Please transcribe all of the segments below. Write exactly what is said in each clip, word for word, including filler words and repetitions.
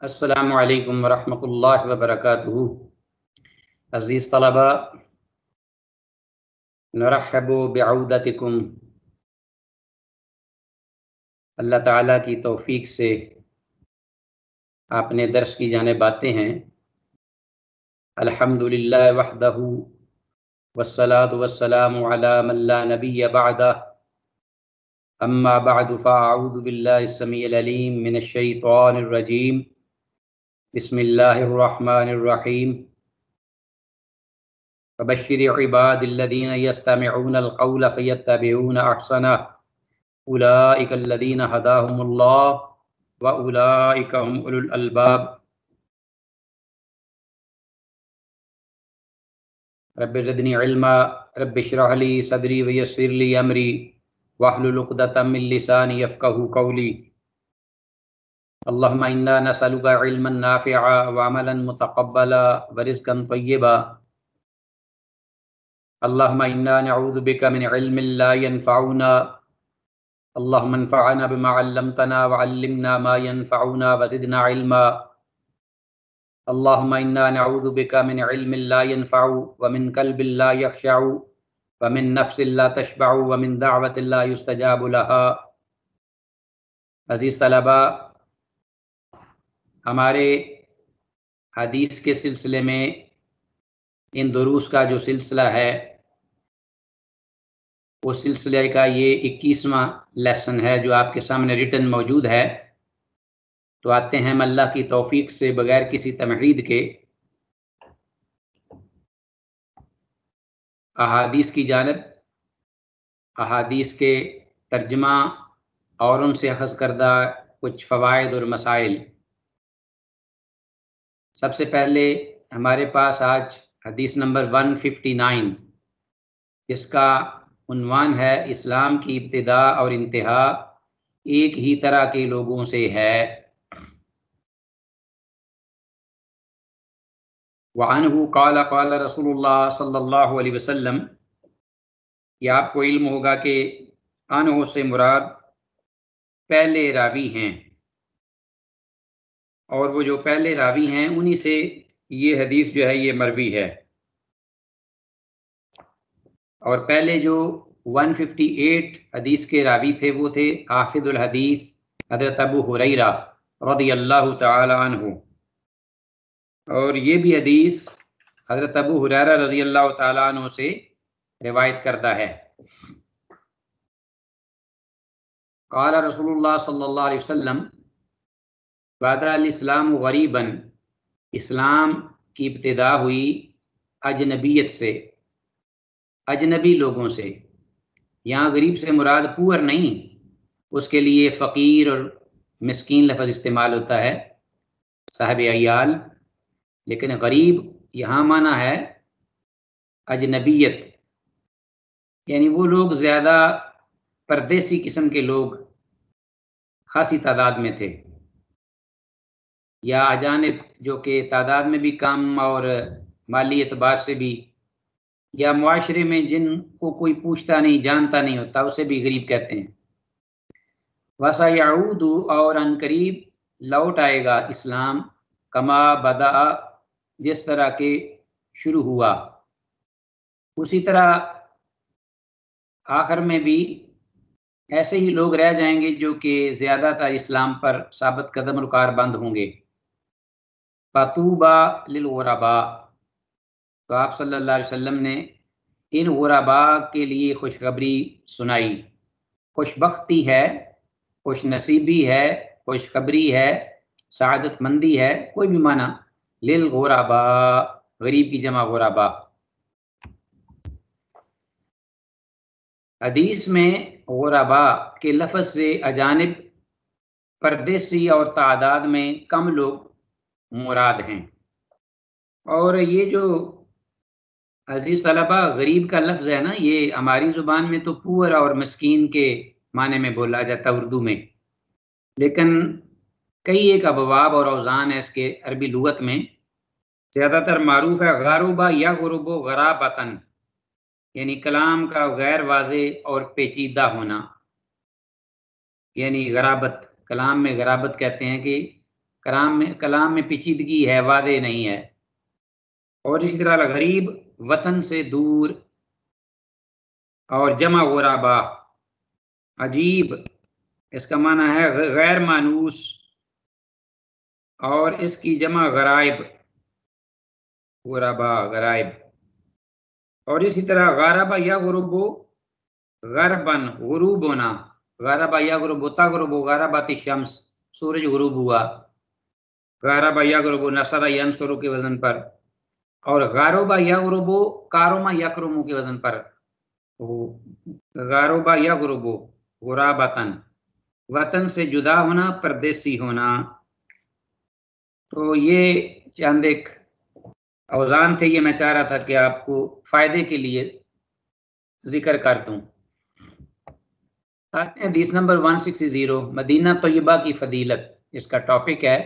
السلام علیکم ورحمۃ اللہ وبرکاتہ. عزیز طلبہ، نرحب بعودتکم. اللہ تعالیٰ کی توفیق سے آپ نے درس کی جانب آتے ہیں. الحمدللہ وحدہ والصلاة والسلام علی من لا نبی بعدہ. اما بعد فاعوذ باللہ السمیع العلیم من الشیطان الرجیم. بسم اللہ الرحمن الرحیم. فبشر عباد الذین یستمعون القول فیتبعون احسنہ اولئک الذین ہداہم اللہ واولئک هم اولو الالباب. رب زدنی علما رب اشرح لی صدری ویسر لی امری واحلل عقدۃ من لسانی یفقہوا قولی. اللہم انا نسألک علما نافعا وعملا متقبلا ورزقا طیبا. اللہم انا نعوذ بک من علم لا ينفعنا اللہم انفعنا بما علمتنا وعلمنا ما ينفعنا وزدنا علما. اللہم انا نعوذ بک من علم لا ينفع ومن قلب لا يخشع ومن نفس لا تشبع ومن دعوت لا يستجاب لها. عزیز طلبہ، ہمارے حدیث کے سلسلے میں ان دروس کا جو سلسلہ ہے وہ سلسلے کا یہ اکیسواں لیسن ہے جو آپ کے سامنے ریٹن موجود ہے. تو آتے ہیں ہم اللہ کی توفیق سے بغیر کسی تمہید کے احادیث کی جانب. احادیث کے ترجمہ اور ان سے اخذ کردہ کچھ فوائد اور مسائل. سب سے پہلے ہمارے پاس آج حدیث نمبر ایک سو اناسی، جس کا عنوان ہے اسلام کی ابتدا اور انتہا ایک ہی طرح کے لوگوں سے ہے. وعنہ قال قال رسول اللہ صلی اللہ علیہ وسلم. یہ آپ کو علم ہوگا کہ عنہ سے مراد پہلے راوی ہیں، اور وہ جو پہلے راوی ہیں انہی سے یہ حدیث جو ہے یہ مروی ہے. اور پہلے جو ایک سو اٹھاون حدیث کے راوی تھے وہ تھے حافظ الحدیث حضرت ابو ہریرہ رضی اللہ تعالی عنہ. اور یہ بھی حدیث حضرت ابو ہریرہ رضی اللہ تعالی عنہ سے روایت کردہ ہے. قال رسول اللہ صلی اللہ علیہ وسلم بدأ الاسلام غریبا. اسلام کی ابتدا ہوئی اجنبیت سے، اجنبی لوگوں سے. یہاں غریب سے مراد پور نہیں، اس کے لیے فقیر اور مسکین لفظ استعمال ہوتا ہے، صاحب عیال. لیکن غریب یہاں معنی ہے اجنبیت، یعنی وہ لوگ زیادہ پردیسی قسم کے لوگ خاصی تعداد میں تھے، یا اجانب جو کہ تعداد میں بھی کم اور مالی اعتبار سے بھی، یا معاشرے میں جن کو کوئی پوچھتا نہیں جانتا نہیں ہوتا اسے بھی غریب کہتے ہیں. وَسَيَعُودُ اور ان قریب لوٹ آئے گا اسلام کما بدأ جس طرح کے شروع ہوا، اسی طرح آخر میں بھی ایسے ہی لوگ رہ جائیں گے جو کہ زیادہ تر اسلام پر ثابت قدم اور کاربند ہوں گے. فَطُوبَى لِلْغُرَبَاء. تو آپ صلی اللہ علیہ وسلم نے ان غرباء کے لیے خوشخبری سنائی. خوش بختی ہے، خوش نصیبی ہے، خوشخبری ہے، سعادت مندی ہے، کوئی بھی معنی. للغرباء غریب کی جمع غرباء. حدیث میں غرباء کے لفظ سے اجانب، پردیسی اور تعداد میں کم لوگ مراد ہیں. اور یہ جو عزیز طلبہ غریب کا لفظ ہے نا، یہ ہماری زبان میں تو پور اور مسکین کے معنی میں بولا جاتا ہے اردو میں، لیکن کئی ایک ابواب اور اوزان ہے اس کے عربی لغت میں. زیادہ تر معروف ہے غربا یا غرب و غرابتن، یعنی کلام کا غیر واضح اور پیچیدہ ہونا، یعنی غرابت. کلام میں غرابت کہتے ہیں کہ کلام میں کلام میں پیچیدگی ہے، واضح نہیں ہے۔ اور اسی طرح غریب وطن سے دور، اور جمع غرابا عجیب، اس کا معنی ہے غیر مانوس، اور اس کی جمع غرائب، غرابا غرائب۔ اور اسی طرح غرابا یا غروبو غربن، غروب ہونا، غرابا یا غروب تغرب غرابت الشمس، سورج غروب ہوا، غرابا یا غروب نصر ینصر کے وزن پر، اور غاروبا یا غروب کاروما یکرمو کے وزن پر، غاروبا یا غروب غرابتن، وطن سے جدا ہونا، پردیسی ہونا۔ تو یہ چند ایک اوزان تھے، یہ میں چاہ رہا تھا کہ آپ کو فائدے کے لیے ذکر کر دوں۔ آتے ہیں حدیث نمبر ایک سو ساٹھ، مدینہ طیبہ کی فضیلت، اس کا ٹاپک ہے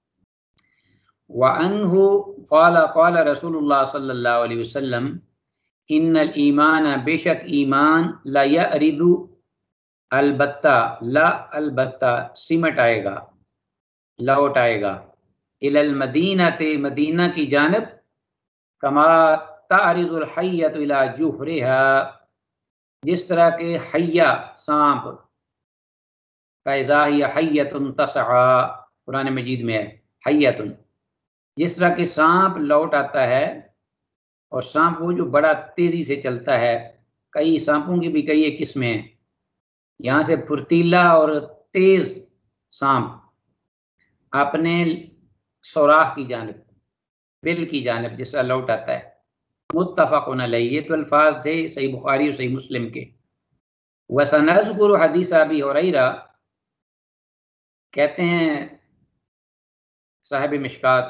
وَأَنْهُ قَالَ قَالَ رسول اللہ صلی اللہ علیہ وسلم ان الایمان، بے شک ایمان، لا یعرض، البتہ، لا البتہ سمٹ آئے گا، لوٹ آئے گا، الی المدینہ، مدینہ کی جانب، کما تعرض الحیۃ الی جحرہا، جس طرح کہ حیہ سانپ، فاذا ہی حیۃ تسعی، قرآن مجید میں ہے حیۃ، جس طرح کہ سانپ لوٹ آتا ہے، اور سانپ وہ جو بڑا تیزی سے چلتا ہے، کئی سانپوں کی بھی کئی ایک قسمیں ہیں، یہاں سے پھرتیلا اور تیز سانپ اپنے سوراخ کی جانب، بل کی جانب جس طرح لوٹ آتا ہے۔ متفق علیہ، یہ تو الفاظ تھے صحیح بخاری اور صحیح مسلم کے۔ وَسَنَذْكُرُ حدیث ابی ہریرہ، کہتے ہیں صاحب مشکات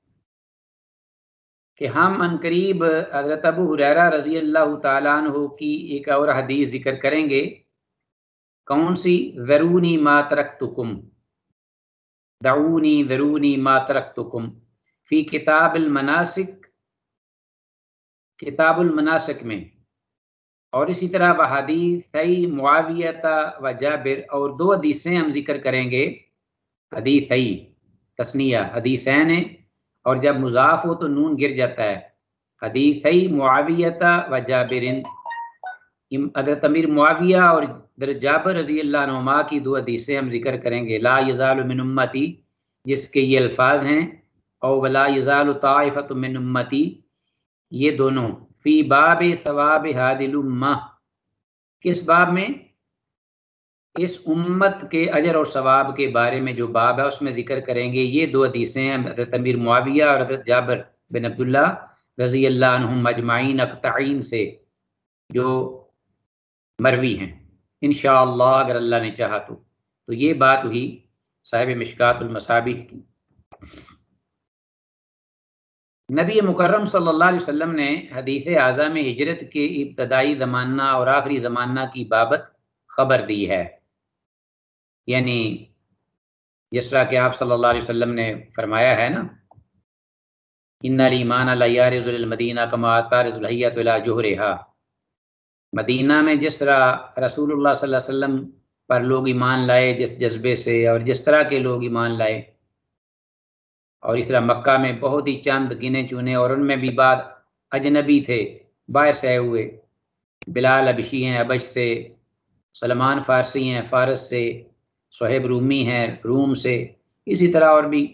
کہ ہم عنقریب حضرت ابو ہریرہ رضی اللہ تعالیٰ عنہ کی ایک اور حدیث ذکر کریں گے۔ کون سی؟ ذرونی ما ترکتکم، دعونی ذرونی ما ترکتکم، فی کتاب المناسک، کتاب المناسک میں، اور اسی طرح وحدیثی معاویہ و جابر، اور دو حدیثیں ہم ذکر کریں گے، حدیثی تسنیہ، حدیثین ہیں، اور جب مضاف ہو تو نون گر جاتا ہے، حدیثی معاویہ و جابر، حضرت امیر معاویہ اور حضرت جابر رضی اللہ عنہما کی دو حدیثیں ہم ذکر کریں گے، لا یزال من امتی، جس کے یہ الفاظ ہیں، اور ولا یزال طائفۃ من امتی، یہ دونوں فی باب ثواب هذه الامہ، کس باب میں؟ اس امت کے اجر اور ثواب کے بارے میں جو باب ہے اس میں ذکر کریں گے۔ یہ دو حدیثیں ہیں حضرت امیر معاویہ اور حضرت جابر بن عبداللہ رضی اللہ عنہم اجمعین اقطعین سے جو مروی ہیں، انشاءاللہ اگر اللہ نے چاہا تو۔ تو یہ بات ہوئی صاحب مشکات المصابیح کی۔ نبی مکرم صلی اللہ علیہ وسلم نے حدیث اعظم ہجرت کے ابتدائی زمانہ اور آخری زمانہ کی بابت خبر دی ہے، یعنی جس طرح کہ آپ صلی اللہ علیہ وسلم نے فرمایا ہے نا، ان الایمان لا یعرض المدینہ کما تعرض الحیۃ الی جحرہا، مدینہ میں جس طرح رسول اللہ صلی اللہ علیہ وسلم پر لوگ ایمان لائے جس جذبے سے، اور جس طرح کے لوگ ایمان لائے، اور اس طرح مکہ میں بہت ہی چند گنے چنے، اور ان میں بھی بعض اجنبی تھے، باہر سے آئے ہوئے، بلال حبشی ہیں حبش سے، سلمان فارسی ہیں فارس سے، صہیب رومی ہیں روم سے، اسی طرح اور بھی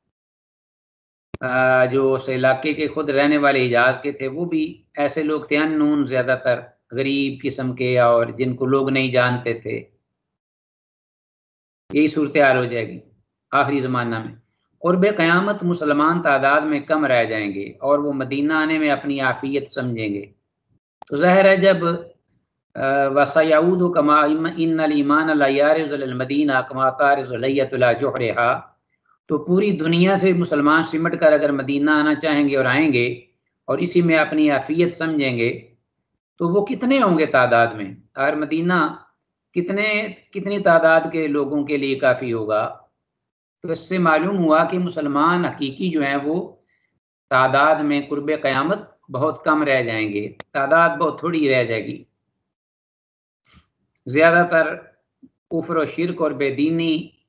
جو اس علاقے کے خود رہنے والے حجاز کے تھے، وہ بھی ایسے لوگ تھے انون، زیادہ تر غریب قسم کے، اور جن کو لوگ نہیں جانتے تھے۔ یہی صورتحال ہو جائے گی آخری زمانہ میں۔ قرب قیامت مسلمان تعداد میں کم رہ جائیں گے، اور وہ مدینہ آنے میں اپنی عافیت سمجھیں گے۔ تو ظاہر ہے جب وَسَيَعُودُ كَمَا إِنَّ الْإِيمَانَ لَا يَعْرِضُ الْمَدِينَةَ كَمَا تَعْرِضُ الْحَيَّةُ إِلَى جُحْرِهَا، تو پوری دنیا سے مسلمان سمٹ کر اگر مدینہ آنا چاہیں گے اور آئیں گے، اور اسی میں اپنی عافیت سمجھیں گے، تو وہ کتنے ہوں گے تعداد میں؟ اگر مدینہ کتنے کتنی تعداد کے لوگوں کے لیے کافی ہوگا؟ تو اس سے معلوم ہوا کہ مسلمان حقیقی جو ہیں وہ تعداد میں قرب قیامت بہت کم رہ جائیں گے، تعداد بہت تھوڑی رہ جائے گی۔ زیادہ تر کفر و شرک اور بے دینی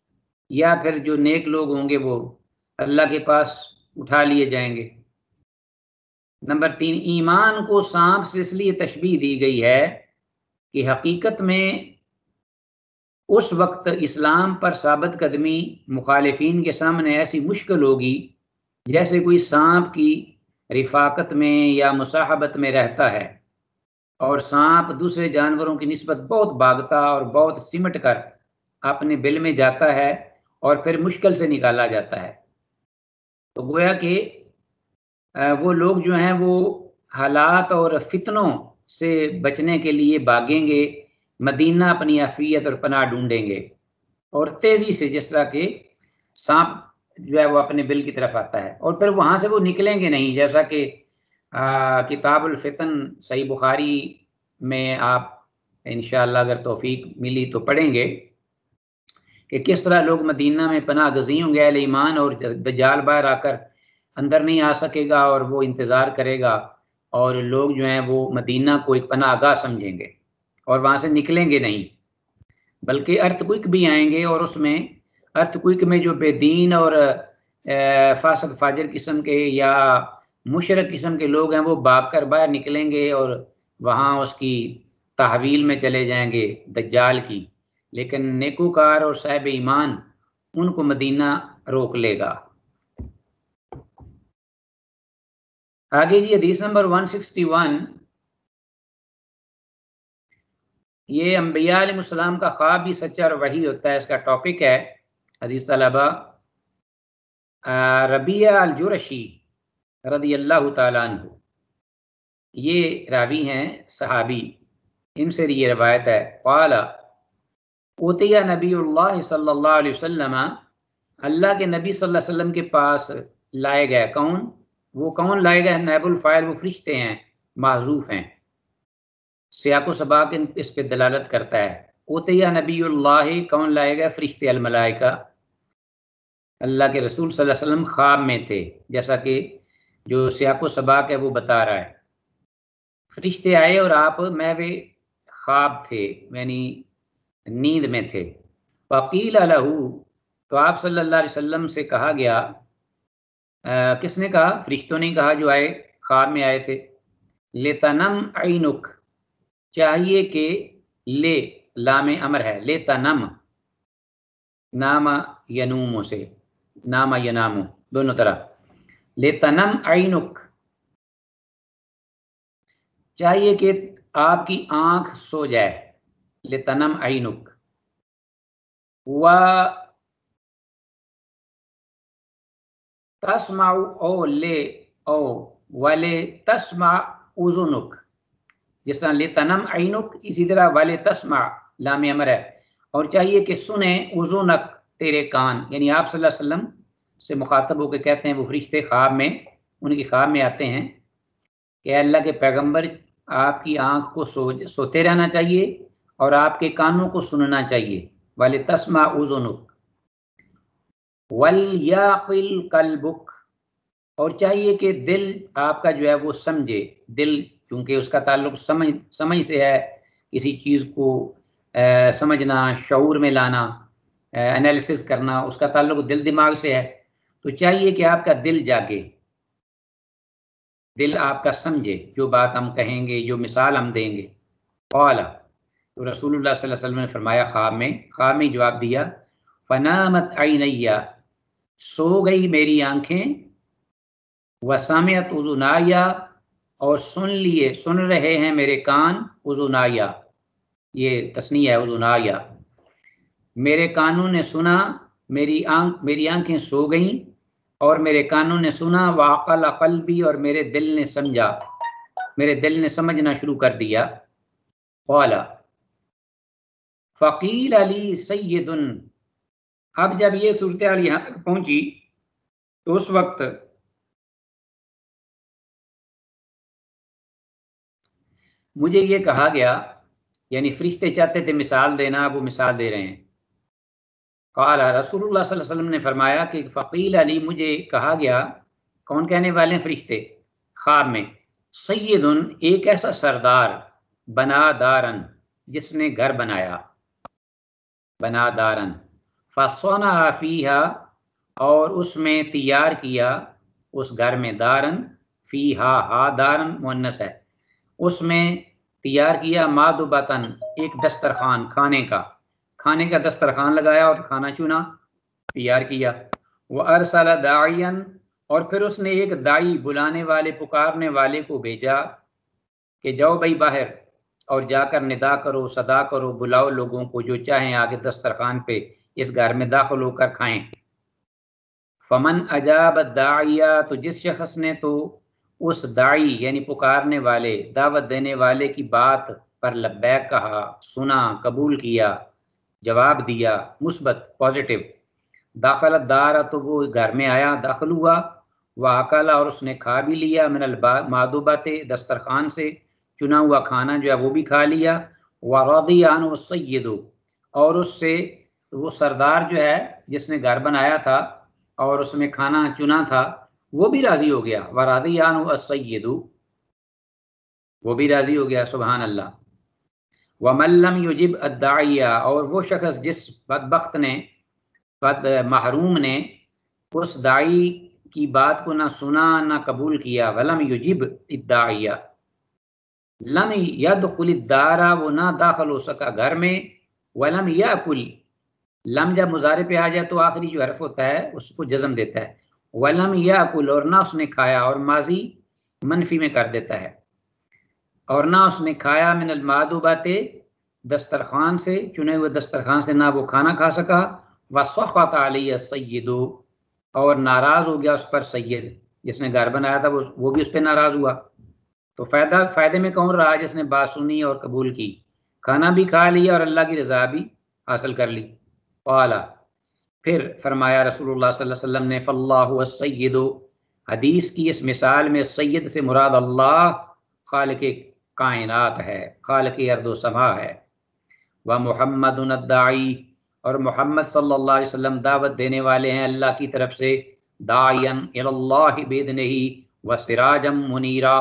یا پھر جو نیک لوگ ہوں گے وہ اللہ کے پاس اٹھا لیے جائیں گے۔ نمبر تین، ایمان کو سانپ سے اس لیے تشبیہ دی گئی ہے کہ حقیقت میں اس وقت اسلام پر ثابت قدمی مخالفین کے سامنے ایسی مشکل ہوگی جیسے کوئی سانپ کی رفاقت میں یا مصاحبت میں رہتا ہے، اور سانپ دوسرے جانوروں کی نسبت بہت بھاگتا اور بہت سمٹ کر اپنے بل میں جاتا ہے اور پھر مشکل سے نکالا جاتا ہے۔ تو گویا کہ وہ لوگ جو ہیں وہ حالات اور فتنوں سے بچنے کے لیے بھاگیں گے، مدینہ اپنی عافیت اور پناہ ڈھونڈیں گے، اور تیزی سے جس طرح کہ سانپ جو ہے وہ اپنے بل کی طرف آتا ہے، اور پھر وہاں سے وہ نکلیں گے نہیں، جیسا کہ کتاب الفتن صحیح بخاری میں آپ انشاءاللہ اگر توفیق ملی تو پڑھیں گے کہ کس طرح لوگ مدینہ میں پناہ گزین ہوں گے اہل ایمان، اور دجال باہر آ کر اندر نہیں آ سکے گا اور وہ انتظار کرے گا، اور لوگ جو ہیں وہ مدینہ کو ایک پناہ گاہ سمجھیں گے اور وہاں سے نکلیں گے نہیں، بلکہ ارتھ کوئک بھی آئیں گے، اور اس میں ارتھ کوئک میں جو بے دین اور فاسق فاجر قسم کے یا مشرک قسم کے لوگ ہیں وہ بھاگ کر باہر نکلیں گے اور وہاں اس کی تحویل میں چلے جائیں گے دجال کی، لیکن نیکوکار اور صاحب ایمان ان کو مدینہ روک لے گا۔ آگے جی حدیث نمبر ایک سو اکسٹھ، یہ انبیاء علیہ السلام کا خواب بھی سچا اور وحی ہوتا ہے، اس کا ٹاپک ہے عزیز طلبہ ربیعہ الجرشی رضی اللہ تعالیٰ عنہ، یہ راوی ہیں صحابی، ان سے یہ روایت ہے، قال اوتیہ نبی اللہ صلی اللہ علیہ وسلم، اللہ کے نبی صلی اللہ علیہ وسلم کے پاس لائے گئے، کون؟ وہ کون لائے گئے؟ نائب الفاعل وہ فرشتے ہیں، محذوف ہیں، سیاق و سباق اس پہ دلالت کرتا ہے۔ اوتیہ نبی اللہ، کون لائے گئے؟ فرشتے، الملائکہ، اللہ کے رسول صلی اللہ علیہ وسلم خواب میں تھے، جیسا کہ جو سیاق و سباق ہے وہ بتا رہا ہے، فرشتے آئے اور آپ محو خواب تھے، یعنی نیند میں تھے۔ وقیل لہ، تو آپ صلی اللہ علیہ وسلم سے کہا گیا، آ, کس نے کہا؟ فرشتوں نے کہا جو آئے خواب میں آئے تھے، لتنم عینک، چاہیے کہ لے، لام امر ہے، لتنم، نام ینومو سے، نام ینامو دونوں طرح، لتنم عینک، چاہیے کہ آپ کی آنکھ سو جائے، لتنم عینک، و تسمع، او لے او ولے تسمع اذنک، جس طرح لتنم عینک اسی طرح ولے تسمع لام امر ہے، اور چاہیے کہ سنیں اذنک، تیرے کان، یعنی آپ صلی اللہ علیہ وسلم سے مخاطب ہو کے کہتے ہیں وہ فرشتے خواب میں، ان کی خواب میں آتے ہیں کہ اللہ کے پیغمبر آپ کی آنکھ کو سو سوتے رہنا چاہیے اور آپ کے کانوں کو سننا چاہیے، ولے تسمع اذنک، وَلْيَعْقِلْ قَلْبُكَ، اور چاہیے کہ دل آپ کا جو ہے وہ سمجھے، دل چونکہ اس کا تعلق سمجھ سمجھ سے ہے، کسی چیز کو سمجھنا، شعور میں لانا، انالیسس کرنا، اس کا تعلق دل دماغ سے ہے، تو چاہیے کہ آپ کا دل جاگے، دل آپ کا سمجھے جو بات ہم کہیں گے، جو مثال ہم دیں گے۔ قال، تو رسول اللہ صلی اللہ علیہ وسلم نے فرمایا خواب میں، خواب میں جواب دیا، فنامت عینیہ، سو گئی میری آنکھیں، وسمعت اذنایا، اور سن لیے سن رہے ہیں میرے کان، اذنایا یہ تثنیہ ہے، اذنایا، میرے کانوں نے سنا، میری آنکھ میری آنکھیں سو گئیں اور میرے کانوں نے سنا، وعقل قلبی، اور میرے دل نے سمجھا، میرے دل نے سمجھنا شروع کر دیا۔ قال فقیل علی سید، اب جب یہ صورتحال یہاں تک پہنچی تو اس وقت مجھے یہ کہا گیا، یعنی فرشتے چاہتے تھے مثال دینا، وہ مثال دے رہے ہیں۔ قال، رسول اللہ صلی اللہ علیہ وسلم نے فرمایا کہ فقیل علی، مجھے کہا گیا، کون کہنے والے ہیں؟ فرشتے خواب میں، سید، ایک ایسا سردار، بنا دارن، جس نے گھر بنایا، بنا دارن، فصنع فیہا، اور اس میں تیار کیا اس گھر میں، دارن فیہا، ہا دارن مؤنث ہے، اس میں تیار کیا مادبتن، ایک دسترخوان کھانے کا، کھانے کا دسترخوان لگایا اور کھانا چنا تیار کیا۔ وَأَرْسَلَ دَاعِيًا، اور پھر اس نے ایک داعی، بلانے والے، پکارنے والے کو بھیجا کہ جاؤ بھائی باہر اور جا کر ندا کرو، صدا کرو، بلاؤ لوگوں کو جو چاہیں آگے دسترخوان پہ اس گھر میں داخل ہو کر کھائیں۔ فمن اجاب الداعیہ، تو جس شخص نے تو اس داعی یعنی پکارنے والے، دعوت دینے والے کی بات پر لبیک کہا، سنا، قبول کیا، جواب دیا، مثبت پازیٹیو، داخل الدار، تو وہ گھر میں آیا، داخل ہوا، واکل، اور اس نے کھا بھی لیا، من المادوبات، دسترخوان سے چنا ہوا کھانا جو ہے وہ بھی کھا لیا، ورضی عنہ السید، اور اس سے وہ سردار جو ہے جس نے گھر بنایا تھا اور اس میں کھانا چنا تھا وہ بھی راضی ہو گیا، ورضی عنہ السید، وہ بھی راضی ہو گیا، سبحان اللہ۔ ومن لم یجب الداعیہ، اور وہ شخص جس بدبخت نے، بد محروم نے اس داعی کی بات کو نہ سنا نہ قبول کیا، ولم یجب الداعیہ، لم یدخل الدار، وہ نہ داخل ہو سکا گھر میں، ولم یاکل، لم جب مضارع پہ آ جائے تو آخری جو حرف ہوتا ہے اس کو جزم دیتا ہے، ولم یاکل، اور نہ اس نے کھایا، اور ماضی منفی میں کر دیتا ہے، اور نہ اس نے کھایا، من المادوبات، دسترخوان سے، چنے ہوئے دسترخوان سے نہ وہ کھانا کھا سکا، وسخط علیہ السید، اور ناراض ہو گیا اس پر سید، جس نے گھر بنایا تھا وہ بھی اس پہ ناراض ہوا۔ تو فائدہ فائدے میں کون رہا؟ جس نے بات سنی اور قبول کی، کھانا بھی کھا لیا اور اللہ کی رضا بھی حاصل کر لی۔ قال، پھر فرمایا رسول اللہ صلی اللہ علیہ وسلم نے، فاللہ السید، حدیث کی اس مثال میں سید سے مراد اللہ خالق کائنات ہے، خالق ارض و سما ہے، ومحمد الداعی، اور محمد صلی اللہ علیہ وسلم دعوت دینے والے ہیں اللہ کی طرف سے، داعیا الی اللہ باذنہ وسراجا منیرا،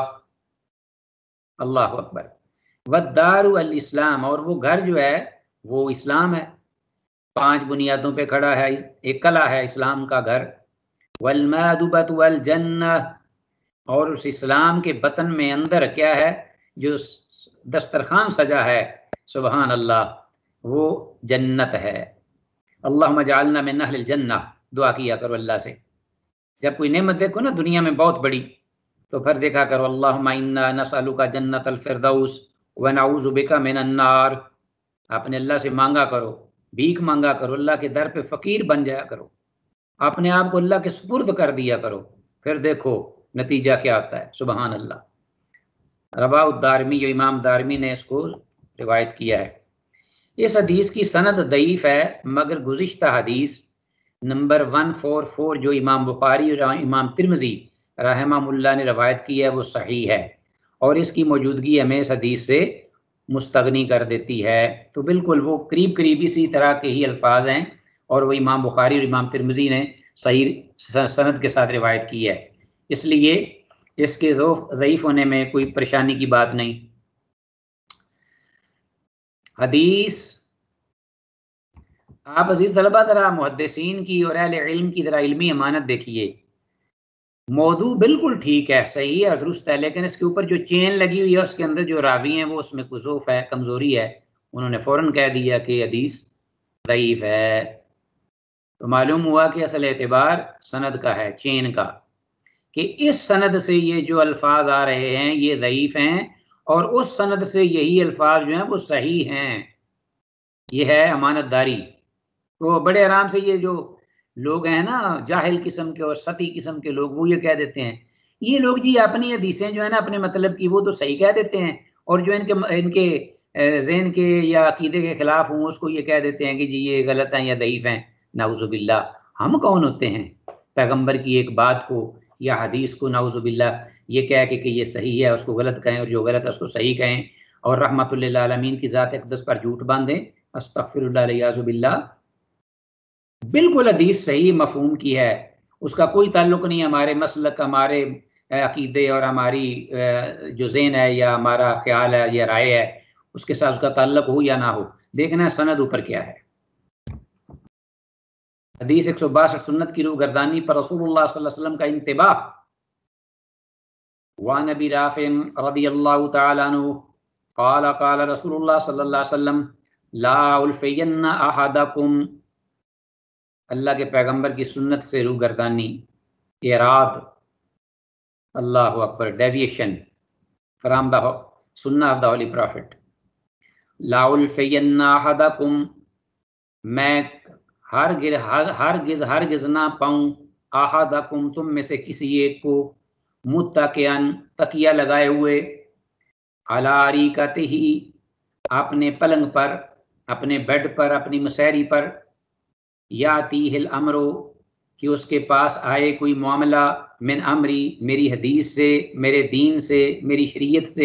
اللہ اکبر، والدار الاسلام، اور وہ گھر جو ہے وہ اسلام ہے، پانچ بنیادوں پہ کھڑا ہے، ایک کلا ہے اسلام کا گھر، والمادبۃ والجنہ، اور اس اسلام کے بطن میں اندر کیا ہے؟ جو دسترخوان سجا ہے، سبحان اللہ، وہ جنت ہے۔ اللہم اجعلنا من اہل الجنہ، دعا کیا کرو اللہ سے، جب کوئی نعمت دیکھو نا دنیا میں بہت بڑی تو پھر دیکھا کرو اللہم انا نسألک جنت الفردوس ونعوذ بک من النار، اپنے اللہ سے مانگا کرو، بھیک مانگا کرو، اللہ کے در پہ فقیر بن جایا کرو، اپنے آپ کو اللہ کے سپرد کر دیا کرو، پھر دیکھو نتیجہ کیا آتا ہے، سبحان اللہ۔ رواہ الدارمی، جو امام دارمی نے اس کو روایت کیا ہے۔ اس حدیث کی سند ضعیف ہے، مگر گزشتہ حدیث نمبر ایک سو چوالیس جو امام بخاری اور امام ترمذی رحمہ اللہ نے روایت کی ہے وہ صحیح ہے، اور اس کی موجودگی ہمیں اس حدیث سے مستغنی کر دیتی ہے۔ تو بالکل وہ قریب قریب اسی طرح کے ہی الفاظ ہیں، اور وہ امام بخاری اور امام ترمذی نے صحیح سند کے ساتھ روایت کی ہے، اس لیے اس کے ضعیف ہونے میں کوئی پریشانی کی بات نہیں۔ حدیث آپ عزیز طلبہ ذرا محدثین کی اور اہل علم کی ذرا علمی امانت دیکھیے، موضوع بالکل ٹھیک ہے، صحیح ہے، درست ہے، لیکن اس کے اوپر جو چین لگی ہوئی ہے اس کے اندر جو راوی ہیں وہ اس میں کوئی ضعف ہے، کمزوری ہے، انہوں نے فوراً کہہ دیا کہ حدیث ضعیف ہے، تو معلوم ہوا کہ اصل اعتبار سند کا ہے، چین کا، کہ اس سند سے یہ جو الفاظ آ رہے ہیں یہ ضعیف ہیں، اور اس سند سے یہی الفاظ جو ہیں وہ صحیح ہیں، یہ ہے امانت داری۔ تو بڑے آرام سے یہ جو لوگ ہیں نا جاہل قسم کے اور سطحی قسم کے لوگ، وہ یہ کہہ دیتے ہیں، یہ لوگ جی اپنی حدیثیں جو ہے نا اپنے مطلب کی وہ تو صحیح کہہ دیتے ہیں، اور جو ان کے ان کے ذہن کے یا عقیدے کے خلاف ہوں اس کو یہ کہہ دیتے ہیں کہ جی یہ غلط ہیں یا ضعیف ہیں، نعوذ باللہ۔ ہم کون ہوتے ہیں پیغمبر کی ایک بات کو یا حدیث کو نعوذ باللہ یہ کہہ کے کہ یہ صحیح ہے اس کو غلط کہیں، اور جو غلط ہے اس کو صحیح کہیں، اور رحمت للعالمین کی ذات اقدس پر جھوٹ باندھیں، استغفر اللہ الیاذ باللہ۔ بالکل حدیث صحیح مفہوم کی ہے، اس کا کوئی تعلق نہیں ہمارے مسلک، ہمارے عقیدے اور ہماری جو ذہن ہے یا ہمارا خیال ہے یا رائے ہے اس کے ساتھ اس کا تعلق ہو یا نہ ہو، دیکھنا ہے سند اوپر کیا ہے۔ حدیث ایک سو باسٹھ سنت کی روح گردانی پر رسول اللہ صلی اللہ علیہ وسلم کا انتباہ. وعن ابی رافع رضی اللہ تعالی عنہ قال قال رسول اللہ صلی اللہ علیہ وسلم لا الفین احدکم، اللہ کے پیغمبر کی سنت سے روح گردانی، اعراض، اللہ اکبر، ڈیویشن فرام دا سنہ آف دا ہولی پرافٹ. لا الفین احدکم، میں ہرگز ہرگز ہرگز نہ پاؤں، احدکم تم میں سے کسی ایک کو، متکئن تکیہ لگائے ہوئے، علی اریکتہ اپنے پلنگ پر، اپنے بیڈ پر، اپنی مسیری پر، یاتیہ الامر کہ اس کے پاس آئے کوئی معاملہ، من امری میری حدیث سے، میرے دین سے، میری شریعت سے،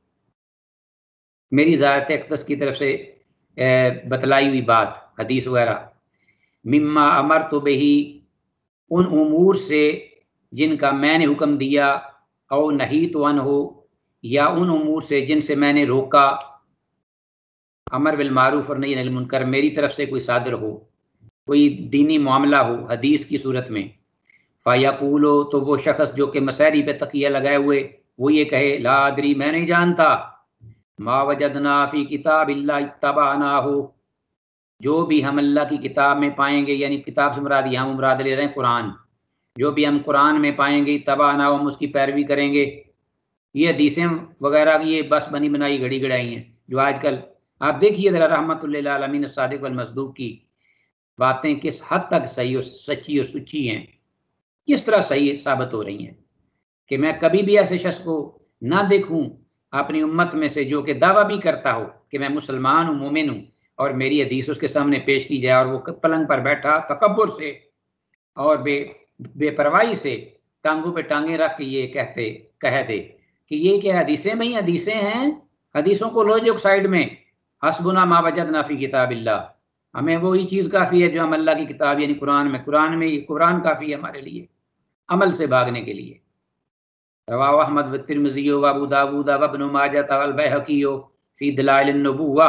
میری ذات اقدس کی طرف سے بتلائی ہوئی بات، حدیث وغیرہ، مما امرت بہی ان امور سے جن کا میں نے حکم دیا، او نہیت عنہ یا ان امور سے جن سے میں نے روکا، امر بالمعروف اور نہی عن المنکر میری طرف سے کوئی صادر ہو، کوئی دینی معاملہ ہو حدیث کی صورت میں، فیقولو تو وہ شخص جو کہ مسیری پہ تقیہ لگائے ہوئے وہ یہ کہے، لا ادری میں نہیں جانتا، ما وجدنا فی کتاب اللہ اتبعناہ جو بھی ہم اللہ کی کتاب میں پائیں گے، یعنی کتاب سے مراد یہاں مراد لے رہے ہیں قرآن، جو بھی ہم قرآن میں پائیں گے اتبعناہ ہم اس کی پیروی کریں گے. یہ حدیثیں وغیرہ یہ بس بنی بنائی گھڑی گڑائی ہیں جو آج کل آپ دیکھیے ذرا رحمت اللہ العالمین الصادق والمصدوق کی باتیں کس حد تک صحیح اور سچی اور سچی ہیں، کس طرح صحیح ثابت ہو رہی ہیں، کہ میں کبھی بھی ایسے شخص کو نہ دیکھوں اپنی امت میں سے جو کہ دعویٰ بھی کرتا ہو کہ میں مسلمان ہوں، مومن ہوں، اور میری حدیث اس کے سامنے پیش کی جائے اور وہ پلنگ پر بیٹھا تکبر سے اور بے بے پرواہی سے ٹانگوں پہ ٹانگیں رکھ کے یہ کہتے کہہ دے کہ یہ کیا حدیثیں میں حدیثیں ہیں، حدیثوں کو لو جو سائڈ میں، حسبنا ما وجدنا فی کتاب اللہ، ہمیں وہی چیز کافی ہے جو ہم اللہ کی کتاب یعنی قرآن میں، قرآن میں قرآن کافی ہے ہمارے لیے عمل سے بھاگنے کے لیے. رواہ احمد والترمذی وابو داود وابن ماجہ والبیہقی فی دلائل النبوہ.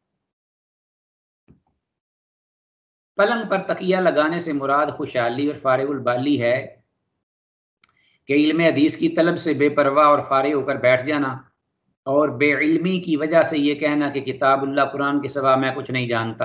پلنگ پر تکیہ لگانے سے مراد خوشحالی اور فارغ البالی ہے کہ علم حدیث کی طلب سے بے پرواہ اور فارغ ہو کر بیٹھ جانا، اور بے علمی کی وجہ سے یہ کہنا کہ کتاب اللہ قرآن کے سوا میں کچھ نہیں جانتا.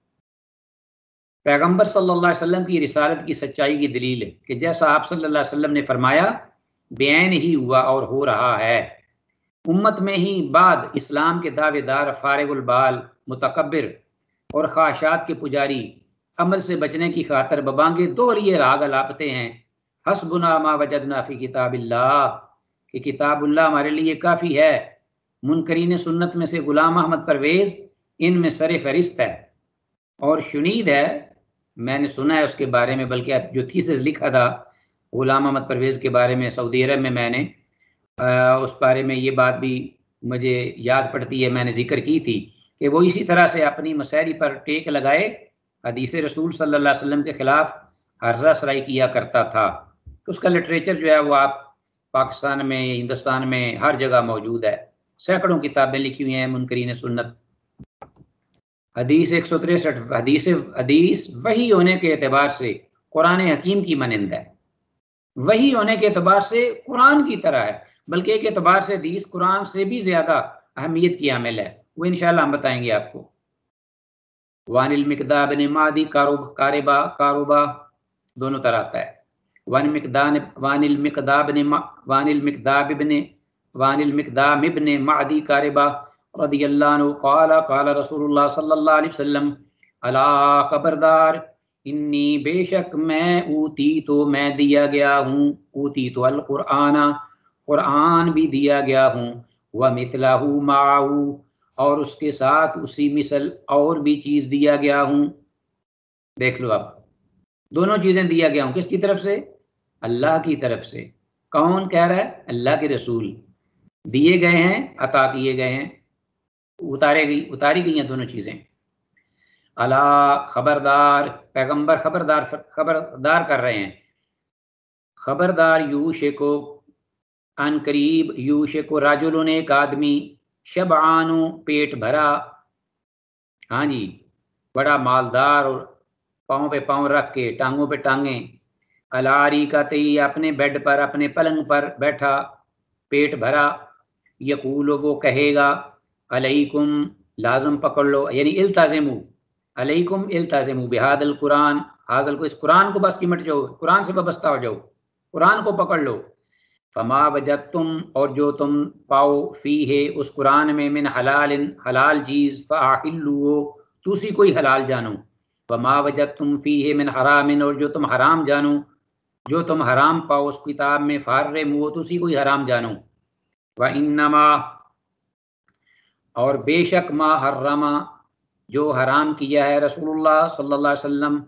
پیغمبر صلی اللہ علیہ وسلم کی رسالت کی سچائی کی دلیل ہے کہ جیسا آپ صلی اللہ علیہ وسلم نے فرمایا بعین ہی ہوا اور ہو رہا ہے. امت میں ہی بعد اسلام کے دعوے دار فارغ البال، متکبر اور خواہشات کے پجاری عمل سے بچنے کی خاطر ببانگے دوہریے راگ الاپتے ہیں، حسبنا ما وجدنا فی کتاب اللہ کہ کتاب اللہ ہمارے لیے کافی ہے. منکرین سنت میں سے غلام احمد پرویز ان میں سر فہرست ہے، اور شنید ہے، میں نے سنا ہے اس کے بارے میں، بلکہ جو تھیسس لکھا تھا غلام احمد پرویز کے بارے میں سعودی عرب میں، میں نے اس بارے میں یہ بات بھی مجھے یاد پڑتی ہے، میں نے ذکر کی تھی کہ وہ اسی طرح سے اپنی مسیری پر ٹیک لگائے حدیث رسول صلی اللہ علیہ وسلم کے خلاف عرضہ سرائی کیا کرتا تھا. اس کا لٹریچر جو ہے وہ آپ پاکستان میں، ہندوستان میں ہر جگہ موجود ہے، سینکڑوں کتابیں لکھی ہوئی ہیں منکرین سنت. حدیث ایک سو تریسٹھ حدیث حدیث وحی ہونے کے اعتبار سے قرآن حکیم کی مانند ہے، وحی ہونے کے اعتبار سے قرآن کی طرح ہے، بلکہ ایک اعتبار سے حدیث قرآن سے بھی زیادہ اہمیت کی حامل ہے، وہ انشاءاللہ ہم بتائیں گے آپ کو. وان المقداد بن معدی کاروب کاربا کاروبا دونوں طرح آتا ہے. وان مقدان وان المقداد بن وان المقداد بن وان المقدام ابن معدی کاربا رضی اللہ عنہ قال قال رسول اللہ صلی اللہ علیہ وسلم الا خبردار انی بے شک میں اوتی تو میں دیا گیا ہوں، اوتی تو القرآن قرآن بھی دیا گیا ہوں، ومثلہ معہ اور اس کے ساتھ اسی مثل اور بھی چیز دیا گیا ہوں. دیکھ لو آپ، دونوں چیزیں دیا گیا ہوں، کس کی طرف سے؟ اللہ کی طرف سے. کون کہہ رہا ہے؟ اللہ کے رسول. دیے گئے ہیں، عطا کیے گئے ہیں، اتارے گئی اتاری گئی ہیں دونوں چیزیں. اللہ خبردار، پیغمبر خبردار خبردار کر رہے ہیں، خبردار یوشکو ان قریب، یوشکو راجلون ایک آدمی، شبعانو پیٹ بھرا، ہاں جی بڑا مالدار اور پاؤں پہ پاؤں رکھ کے، ٹانگوں پہ ٹانگیں، الاری کا تی اپنے بیڈ پر اپنے پلنگ پر بیٹھا پیٹ بھرا، یقول وہ کہے گا علیکم لازم پکڑ لو، یعنی التازمو علیکم التازمو بہذا القرآن، حاضل کو اس قرآن کو بس مٹ جاؤ، قرآن سے وابستہ ہو جاؤ، قرآن کو پکڑ لو، فما وجدتم اور جو تم پاؤ فی ہے اس قرآن میں من حلال حلال چیز فاحلوا تو اسی کوئی حلال جانو، وما وجدتم فی ہے من حرام اور جو تم حرام جانو، جو تم حرام پاؤ اس کتاب میں فارموا تو اسی کوئی حرام جانو، وانما اور بے شک ما حرم جو حرام کیا ہے رسول اللہ صلی اللہ علیہ وسلم،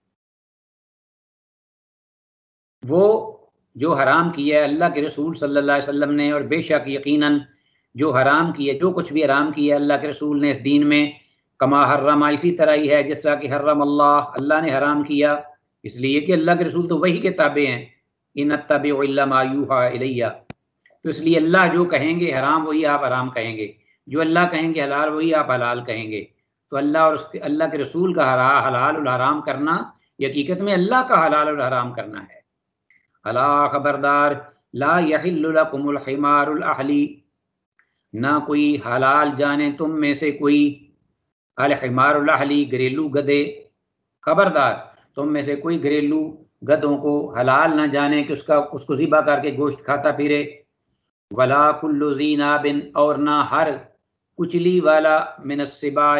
وہ جو حرام کیا ہے اللہ کے رسول صلی اللہ علیہ وسلم نے، اور بے شک یقیناً جو حرام کیا جو کچھ بھی حرام کیا اللہ کے رسول نے اس دین میں، کما حرم اسی طرح ہی ہے جس طرح کہ حرم اللہ اللہ نے حرام کیا، اس لیے کہ اللہ کے رسول تو وہی کے تابع ہیں، ان اتبع الا ما یوحى الیہ، تو اس لیے اللہ جو کہیں گے حرام وہی آپ حرام کہیں گے، جو اللہ کہیں گے حلال وہی آپ حلال کہیں گے، تو اللہ اور اس کے اللہ کے رسول کا حلال الحرام کرنا حقیقت میں اللہ کا حلال الحرام کرنا ہے۔ الا خبردار لا یحل لکم الحمار الاہلی نہ کوئی حلال جانے تم میں سے کوئی الحمار الاہلی گھریلو گدے، خبردار تم میں سے کوئی گھریلو گدوں کو حلال نہ جانے کہ اس کا اس کو ذبح کر کے گوشت کھاتا پھرے، ولا کل ذی ناب اور نہ ہر کچلی والا من السباع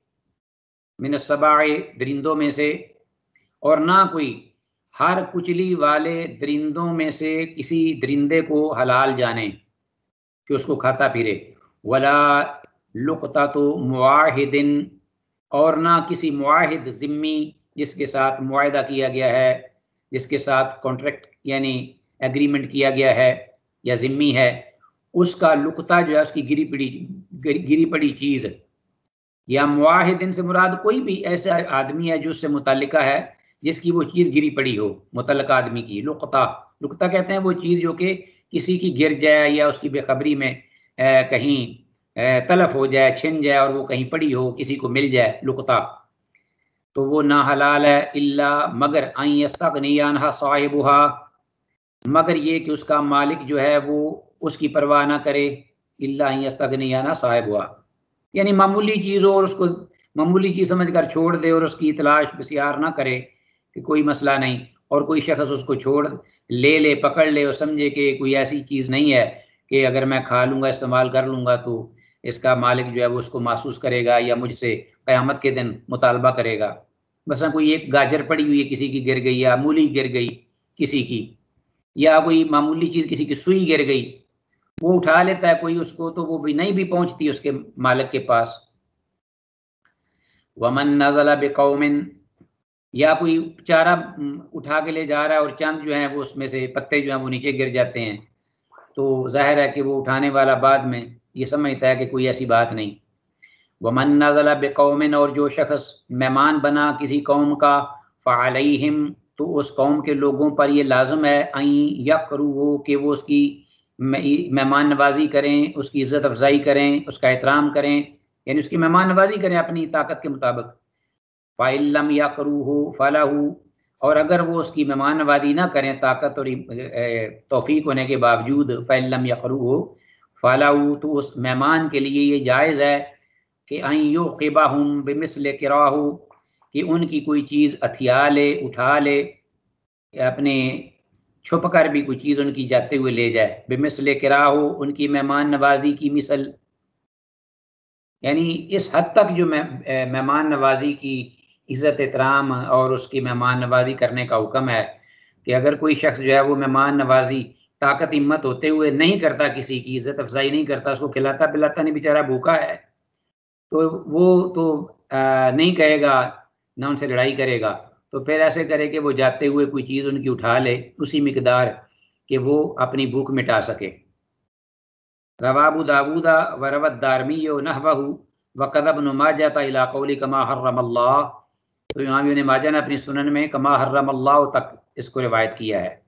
من السباع درندوں میں سے، اور نہ کوئی ہر کچلی والے درندوں میں سے کسی درندے کو حلال جانے کہ اس کو کھاتا پھرے، ولا لقطۃ معاہد اور نہ کسی معاہد ذمی جس کے ساتھ معاہدہ کیا گیا ہے، جس کے ساتھ کانٹریکٹ یعنی ایگریمنٹ کیا گیا ہے یا ذمی ہے، اس کا لقطہ جو ہے اس کی گری پڑی گری پڑی چیز، یا معاہدین سے مراد کوئی بھی ایسا آدمی ہے جو اس سے متعلقہ ہے جس کی وہ چیز گری پڑی ہو، متعلقہ آدمی کی لقطہ لقطہ کہتے ہیں وہ چیز جو کہ کسی کی گر جائے یا اس کی بے خبری میں کہیں تلف ہو جائے، چھن جائے اور وہ کہیں پڑی ہو کسی کو مل جائے لقطہ، تو وہ نہ حلال ہے الا مگر ان یستغنی عنہا صاحبہا مگر یہ کہ اس کا مالک جو ہے وہ اس کی پرواہ نہ کرے، الا ان یستغنی عنہا صاحبہا یعنی معمولی چیز ہو اور اس کو معمولی چیز سمجھ کر چھوڑ دے اور اس کی تلاش بسیار نہ کرے کہ کوئی مسئلہ نہیں، اور کوئی شخص اس کو چھوڑ لے لے پکڑ لے اور سمجھے کہ کوئی ایسی چیز نہیں ہے کہ اگر میں کھا لوں گا استعمال کر لوں گا تو اس کا مالک جو ہے وہ اس کو محسوس کرے گا یا مجھ سے قیامت کے دن مطالبہ کرے گا، مثلا کوئی ایک گاجر پڑی ہوئی ہے کسی کی گر گئی یا مولی گر گئی کسی کی، یا کوئی معمولی چیز کسی کی سوئی گر گئی وہ اٹھا لیتا ہے کوئی اس کو تو وہ بھی نہیں بھی پہنچتی اس کے مالک کے پاس، ومن نزل بقوم یا کوئی چارہ اٹھا کے لے جا رہا ہے اور چند جو ہیں وہ اس میں سے پتے جو ہیں وہ نیچے گر جاتے ہیں، تو ظاہر ہے کہ وہ اٹھانے والا بعد میں یہ سمجھتا ہے کہ کوئی ایسی بات نہیں، ومن نزل بقوم اور جو شخص مہمان بنا کسی قوم کا فعلیہم تو اس قوم کے لوگوں پر یہ لازم ہے ان یکروا کہ وہ اس کی مہمان نوازی کریں، اس کی عزت افزائی کریں، اس کا احترام کریں، یعنی اس کی مہمان نوازی کریں اپنی طاقت کے مطابق، فَإِن لَمْ يَقْرُوهُ فَلَهُ اور اگر وہ اس کی مہمان نوازی نہ کریں طاقت اور توفیق ہونے کے باوجود، فَإِن لَمْ يَقْرُوهُ فَلَهُ تو اس مہمان کے لیے یہ جائز ہے کہ ان یعقبہم بمثل قراہ کہ ان کی کوئی چیز ہتھیا لے اٹھا لے اپنے چھپ کر بھی کوئی چیز ان کی جاتے ہوئے لے جائے، بمثل قراہ ان کی مہمان نوازی کی مثل، یعنی اس حد تک جو مہمان نوازی کی عزت احترام اور اس کی مہمان نوازی کرنے کا حکم ہے کہ اگر کوئی شخص جو ہے وہ مہمان نوازی طاقت ہمت ہوتے ہوئے نہیں کرتا، کسی کی عزت افزائی نہیں کرتا، اس کو کھلاتا پلاتا نہیں، بیچارہ بھوکا ہے، تو وہ تو نہیں کہے گا نہ ان سے لڑائی کرے گا، تو پھر ایسے کرے کہ وہ جاتے ہوئے کوئی چیز ان کی اٹھا لے اسی مقدار کہ وہ اپنی بھوک مٹا سکے۔ روا ابو داود وروى الدارمی نحوہ وقد ابن ماجہ الی قول کما حرم اللہ، تو امام ابن ماجہ نے اپنی سنن میں کما حرم اللہ تک اس کو روایت کیا ہے۔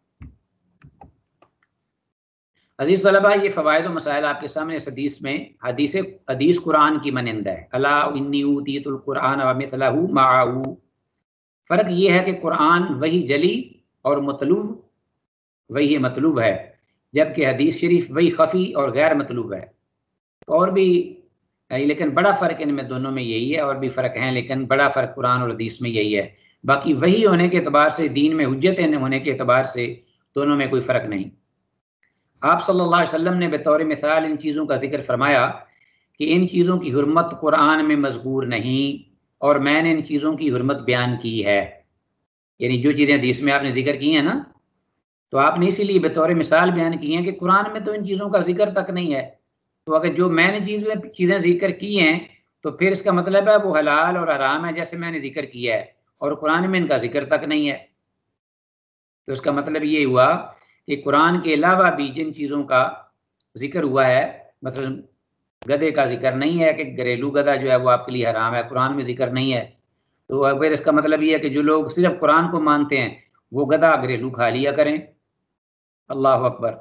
عزیز طلبہ، یہ فوائد و مسائل آپ کے سامنے اس حدیث میں حدیث حدیث قرآن کی مانند ہے، الا انی اوتیت القرآن ومثلہ معہ، فرق یہ ہے کہ قرآن وہی جلی اور مطلوب وہی مطلوب ہے، جبکہ حدیث شریف وہی خفی اور غیر مطلوب ہے۔ اور بھی لیکن بڑا فرق ان میں دونوں میں یہی ہے، اور بھی فرق ہیں لیکن بڑا فرق قرآن اور حدیث میں یہی ہے۔ باقی وہی ہونے کے اعتبار سے، دین میں حجت ہونے کے اعتبار سے دونوں میں کوئی فرق نہیں۔ آپ صلی اللہ علیہ وسلم نے بطور مثال ان چیزوں کا ذکر فرمایا کہ ان چیزوں کی حرمت قرآن میں مذکور نہیں، اور میں نے ان چیزوں کی حرمت بیان کی ہے۔ یعنی جو چیزیں حدیث میں آپ نے ذکر کی ہیں نا، تو آپ نے اسی لیے بطور مثال بیان کی ہیں کہ قرآن میں تو ان چیزوں کا ذکر تک نہیں ہے، تو اگر جو میں نے چیز میں چیزیں ذکر کی ہیں تو پھر اس کا مطلب ہے وہ حلال اور حرام ہے جیسے میں نے ذکر کیا ہے، اور قرآن میں ان کا ذکر تک نہیں ہے۔ تو اس کا مطلب یہ ہوا کہ قرآن کے علاوہ بھی جن چیزوں کا ذکر ہوا ہے، مثلا گدھے کا ذکر نہیں ہے کہ گھریلو گدھا جو ہے وہ آپ کے لیے حرام ہے، قرآن میں ذکر نہیں ہے، تو پھر اس کا مطلب یہ ہے کہ جو لوگ صرف قرآن کو مانتے ہیں وہ گدھا گھریلو کھا لیا کریں۔ اللہ اکبر۔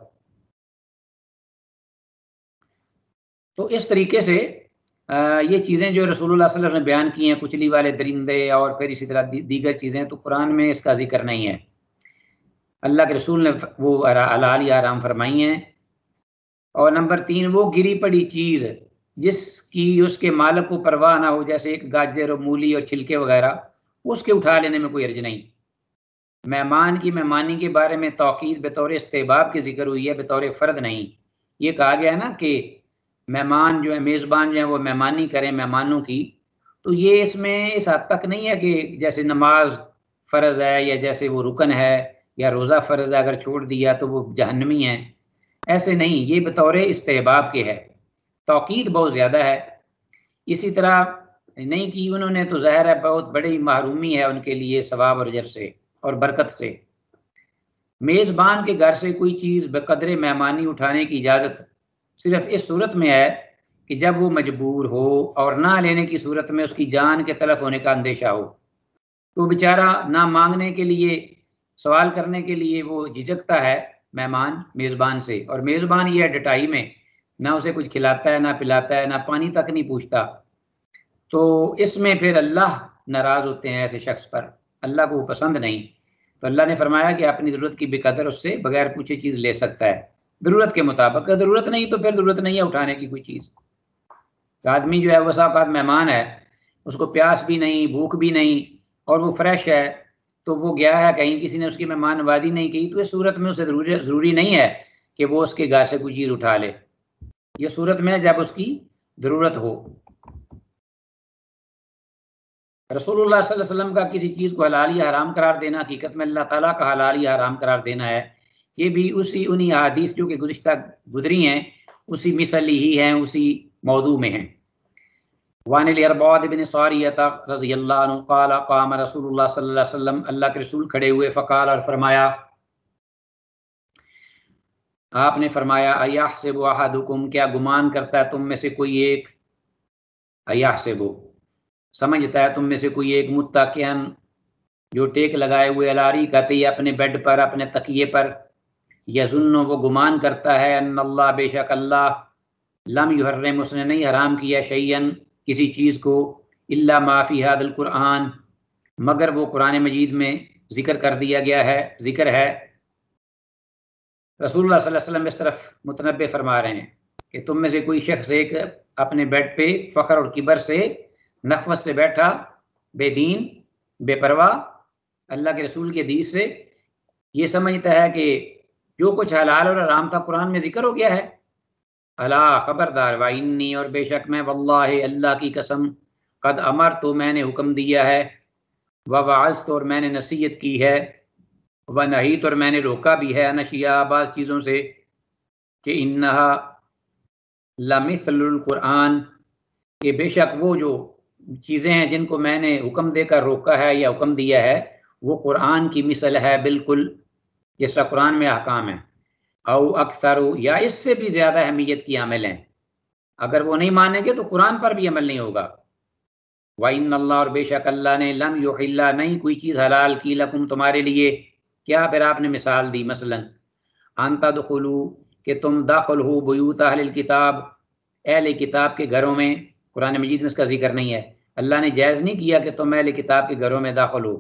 تو اس طریقے سے یہ چیزیں جو رسول اللہ صلی اللہ علیہ وسلم نے بیان کی ہیں، کچلی والے درندے اور پھر اسی طرح دیگر چیزیں، تو قرآن میں اس کا ذکر نہیں ہے۔ اللہ کے رسول نے وہ حلال یا حرام فرمائی ہیں۔ اور نمبر تین، وہ گری پڑی چیز جس کی اس کے مالک کو پرواہ نہ ہو، جیسے ایک گاجر اور مولی اور چھلکے وغیرہ، اس کے اٹھا لینے میں کوئی حرج نہیں۔ مہمان کی مہمانی کے بارے میں توقید بطور استحباب کی ذکر ہوئی ہے، بطور فرض نہیں۔ یہ کہا گیا نا کہ مہمان جو ہے، میزبان جو ہے وہ مہمانی کریں مہمانوں کی، تو یہ اس میں اس حد تک نہیں ہے کہ جیسے نماز فرض ہے یا جیسے وہ رکن ہے یا روزہ فرض ہے، اگر چھوڑ دیا تو وہ جہنمی ہے، ایسے نہیں، یہ بطور استحباب کے ہے، توقید بہت زیادہ ہے۔ اسی طرح نہیں کی انہوں نے تو ظاہر ہے بہت بڑی محرومی ہے ان کے لیے ثواب اور اجر سے اور برکت سے۔ میزبان کے گھر سے کوئی چیز بقدر مہمانی اٹھانے کی اجازت صرف اس صورت میں ہے کہ جب وہ مجبور ہو، اور نہ لینے کی صورت میں اس کی جان کے تلف ہونے کا اندیشہ ہو، تو بیچارہ نہ مانگنے کے لیے، سوال کرنے کے لیے وہ جھجکتا ہے مہمان میزبان سے، اور میزبان یہ ہے ڈٹائی میں، نہ اسے کچھ کھلاتا ہے نہ پلاتا ہے، نہ پانی تک نہیں پوچھتا، تو اس میں پھر اللہ ناراض ہوتے ہیں ایسے شخص پر، اللہ کو وہ پسند نہیں۔ تو اللہ نے فرمایا کہ اپنی ضرورت کی بے قدر اس سے بغیر پوچھے چیز لے سکتا ہے ضرورت کے مطابق۔ ضرورت نہیں تو پھر ضرورت نہیں ہے اٹھانے کی کوئی چیز۔ آدمی جو ہے وہ اوقات مہمان ہے، اس کو پیاس بھی نہیں، بھوک بھی نہیں، اور وہ فریش ہے، تو وہ گیا ہے کہیں، کسی نے اس کی مہمان نوازی نہیں کی، تو اس صورت میں اسے ضروری نہیں ہے کہ وہ اس کے گھر سے کوئی چیز اٹھا لے۔ یہ صورت میں جب اس کی ضرورت ہو۔ رسول اللہ صلی اللہ علیہ وسلم کا کسی چیز کو حلال یا حرام قرار دینا حقیقت میں اللہ تعالیٰ کا حلال یا حرام قرار دینا ہے۔ یہ بھی اسی انہی احادیث جو کہ گزشتہ گزری ہیں اسی مثل ہی ہیں، اسی موضوع میں ہیں۔ وعن الارباد بن صاریہ رضی اللہ عنہ قال قام رسول اللہ صلی اللہ علیہ وسلم، اللہ کے رسول کھڑے ہوئے، فقال، اور فرمایا، آپ نے فرمایا، ایحسب احدکم، کیا گمان کرتا ہے تم میں سے کوئی ایک، ایحسب سمجھتا ہے تم میں سے کوئی ایک، متکئن جو ٹیک لگائے ہوئے، الاری کہتی اپنے بیڈ پر، اپنے تکیے پر، یظن وہ گمان کرتا ہے، ان اللہ بے شک اللہ، لم یحرم اس نے نہیں حرام کیا، شیئن کسی چیز کو، الا ما فی ھذا القرآن مگر وہ قرآن مجید میں ذکر کر دیا گیا ہے، ذکر ہے۔ رسول اللہ صلی اللہ علیہ وسلم اس طرف متنبہ فرما رہے ہیں کہ تم میں سے کوئی شخص ایک اپنے بیڈ پہ فخر اور کبر سے، نخوت سے بیٹھا، بے دین، بے پرواہ اللہ کے رسول کے حدیث سے، یہ سمجھتا ہے کہ جو کچھ حلال اور حرام تھا قرآن میں ذکر ہو گیا ہے، الا خبردار، وانی اور بے شک میں، واللہ اللہ کی قسم، قد امرت میں نے حکم دیا ہے، ووعظت اور میں نے نصیحت کی ہے، ونہیت اور میں نے روکا بھی ہے، انشیاء بعض چیزوں سے، کہ انہا لمثل القرآن، کہ بے شک وہ جو چیزیں ہیں جن کو میں نے حکم دے کر روکا ہے یا حکم دیا ہے وہ قرآن کی مثل ہے، بالکل جس طرح قرآن میں احکام ہیں، او اکثر یا اس سے بھی زیادہ اہمیت کی عمل ہیں، اگر وہ نہیں مانیں گے تو قرآن پر بھی عمل نہیں ہوگا۔ وَإِنَّ اللَّهَ اور بے شک اللہ نے، لم یحل نہیں کوئی چیز حلال کی، لکم تمہارے لیے، کیا پھر آپ نے مثال دی، مثلا ان تدخلوا کہ تم داخل ہو، بیوت اہل الکتاب اہل کتاب کے گھروں میں، قرآن مجید میں اس کا ذکر نہیں ہے، اللہ نے جائز نہیں کیا کہ تم اہل کتاب کے گھروں میں داخل ہو،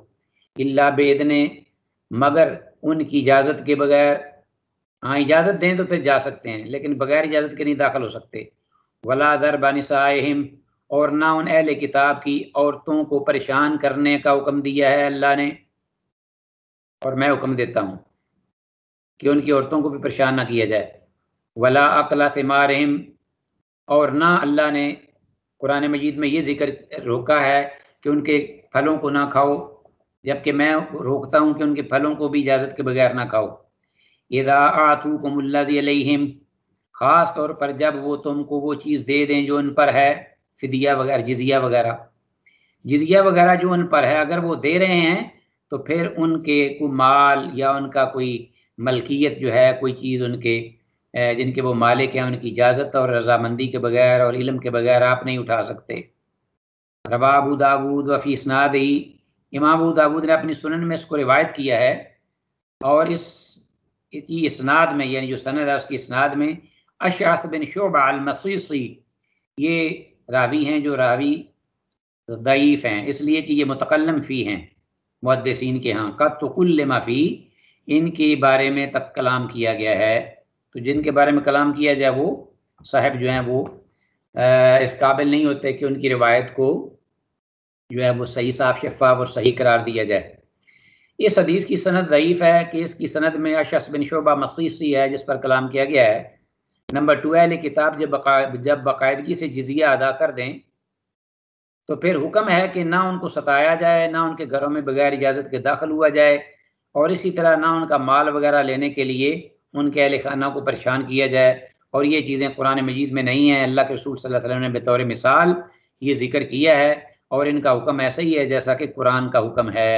الا بإذن، مگر ان کی اجازت کے بغیر. ہاں اجازت دیں تو پھر جا سکتے ہیں، لیکن بغیر اجازت کے نہیں داخل ہو سکتے. ولا ضرب نسائہم، اور نہ ان اہل کتاب کی عورتوں کو پریشان کرنے کا حکم دیا ہے اللہ نے، اور میں حکم دیتا ہوں کہ ان کی عورتوں کو بھی پریشان نہ کیا جائے. ولا اکل ثمارہم، اور نہ اللہ نے قرآن مجید میں یہ ذکر روکا ہے کہ ان کے پھلوں کو نہ کھاؤ، جبکہ میں روکتا ہوں کہ ان کے پھلوں کو بھی اجازت کے بغیر نہ کھاؤ. اذا آتوکم الذی علیہم، خاص طور پر جب وہ تم کو وہ چیز دے دیں جو ان پر ہے، فدیہ وغیرہ، جزیہ وغیرہ. جزیہ وغیرہ جو ان پر ہے اگر وہ دے رہے ہیں تو پھر ان کے کوئی مال یا ان کا کوئی ملکیت جو ہے، کوئی چیز ان کے جن کے وہ مالک ہیں، ان کی اجازت اور رضامندی کے بغیر اور علم کے بغیر آپ نہیں اٹھا سکتے. روا ابو داود وفی اسناد ہی، امام ابو داود نے اپنی سنن میں اس کو روایت کیا ہے، اور اس کی اسناد میں، یعنی جو سند ہے اس کی اسناد میں اشعث بن شعبہ المصیصی، یہ راوی ہیں جو راوی ضعیف ہیں، اس لیے کہ یہ متکلم فی ہیں محدثین کے ہاں. قد تو کل ما فی، ان کے بارے میں تک کلام کیا گیا ہے، تو جن کے بارے میں کلام کیا جائے وہ صاحب جو ہیں وہ اس قابل نہیں ہوتے کہ ان کی روایت کو جو ہے وہ صحیح صاف شفاف اور صحیح قرار دیا جائے. اس حدیث کی سند ضعیف ہے کہ اس کی سند میں اشعث بن شعبہ مصیصی ہے جس پر کلام کیا گیا ہے. نمبر ٹو، اہل کتاب جب جب باقاعدگی سے جزیہ ادا کر دیں تو پھر حکم ہے کہ نہ ان کو ستایا جائے، نہ ان کے گھروں میں بغیر اجازت کے داخل ہوا جائے، اور اسی طرح نہ ان کا مال وغیرہ لینے کے لیے ان کے اہل خانہ کو پریشان کیا جائے. اور یہ چیزیں قرآن مجید میں نہیں ہیں، اللہ کے رسول صلی اللہ علیہ وسلم نے بطور مثال یہ ذکر کیا ہے، اور ان کا حکم ایسا ہی ہے جیسا کہ قرآن کا حکم ہے.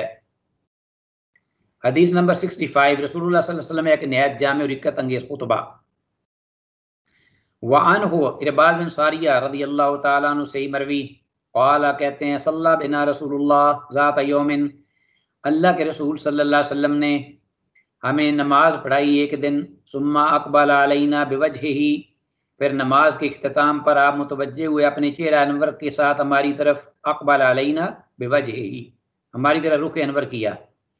حدیث نمبر سکسٹی فائیو، رسول اللہ صلی اللہ علیہ وسلم ایک نہایت جامع اور حکمت انگیز خطبہ. وعنہ ارباد بن ساریہ رضی اللہ تعالیٰ عنہ سے مروی قال، کہتے ہیں صلی بنا رسول اللہ ذات یوم، اللہ کے رسول صلی اللہ علیہ وسلم نے ہمیں نماز پڑھائی ایک دن. ثم اقبل علینا بوجہہ، پھر نماز کے اختتام پر آپ متوجہ ہوئے اپنے چہرہ انور کے ساتھ ہماری طرف. اقبل علینا بوجہہ، ہماری طرف رخ انور کیا.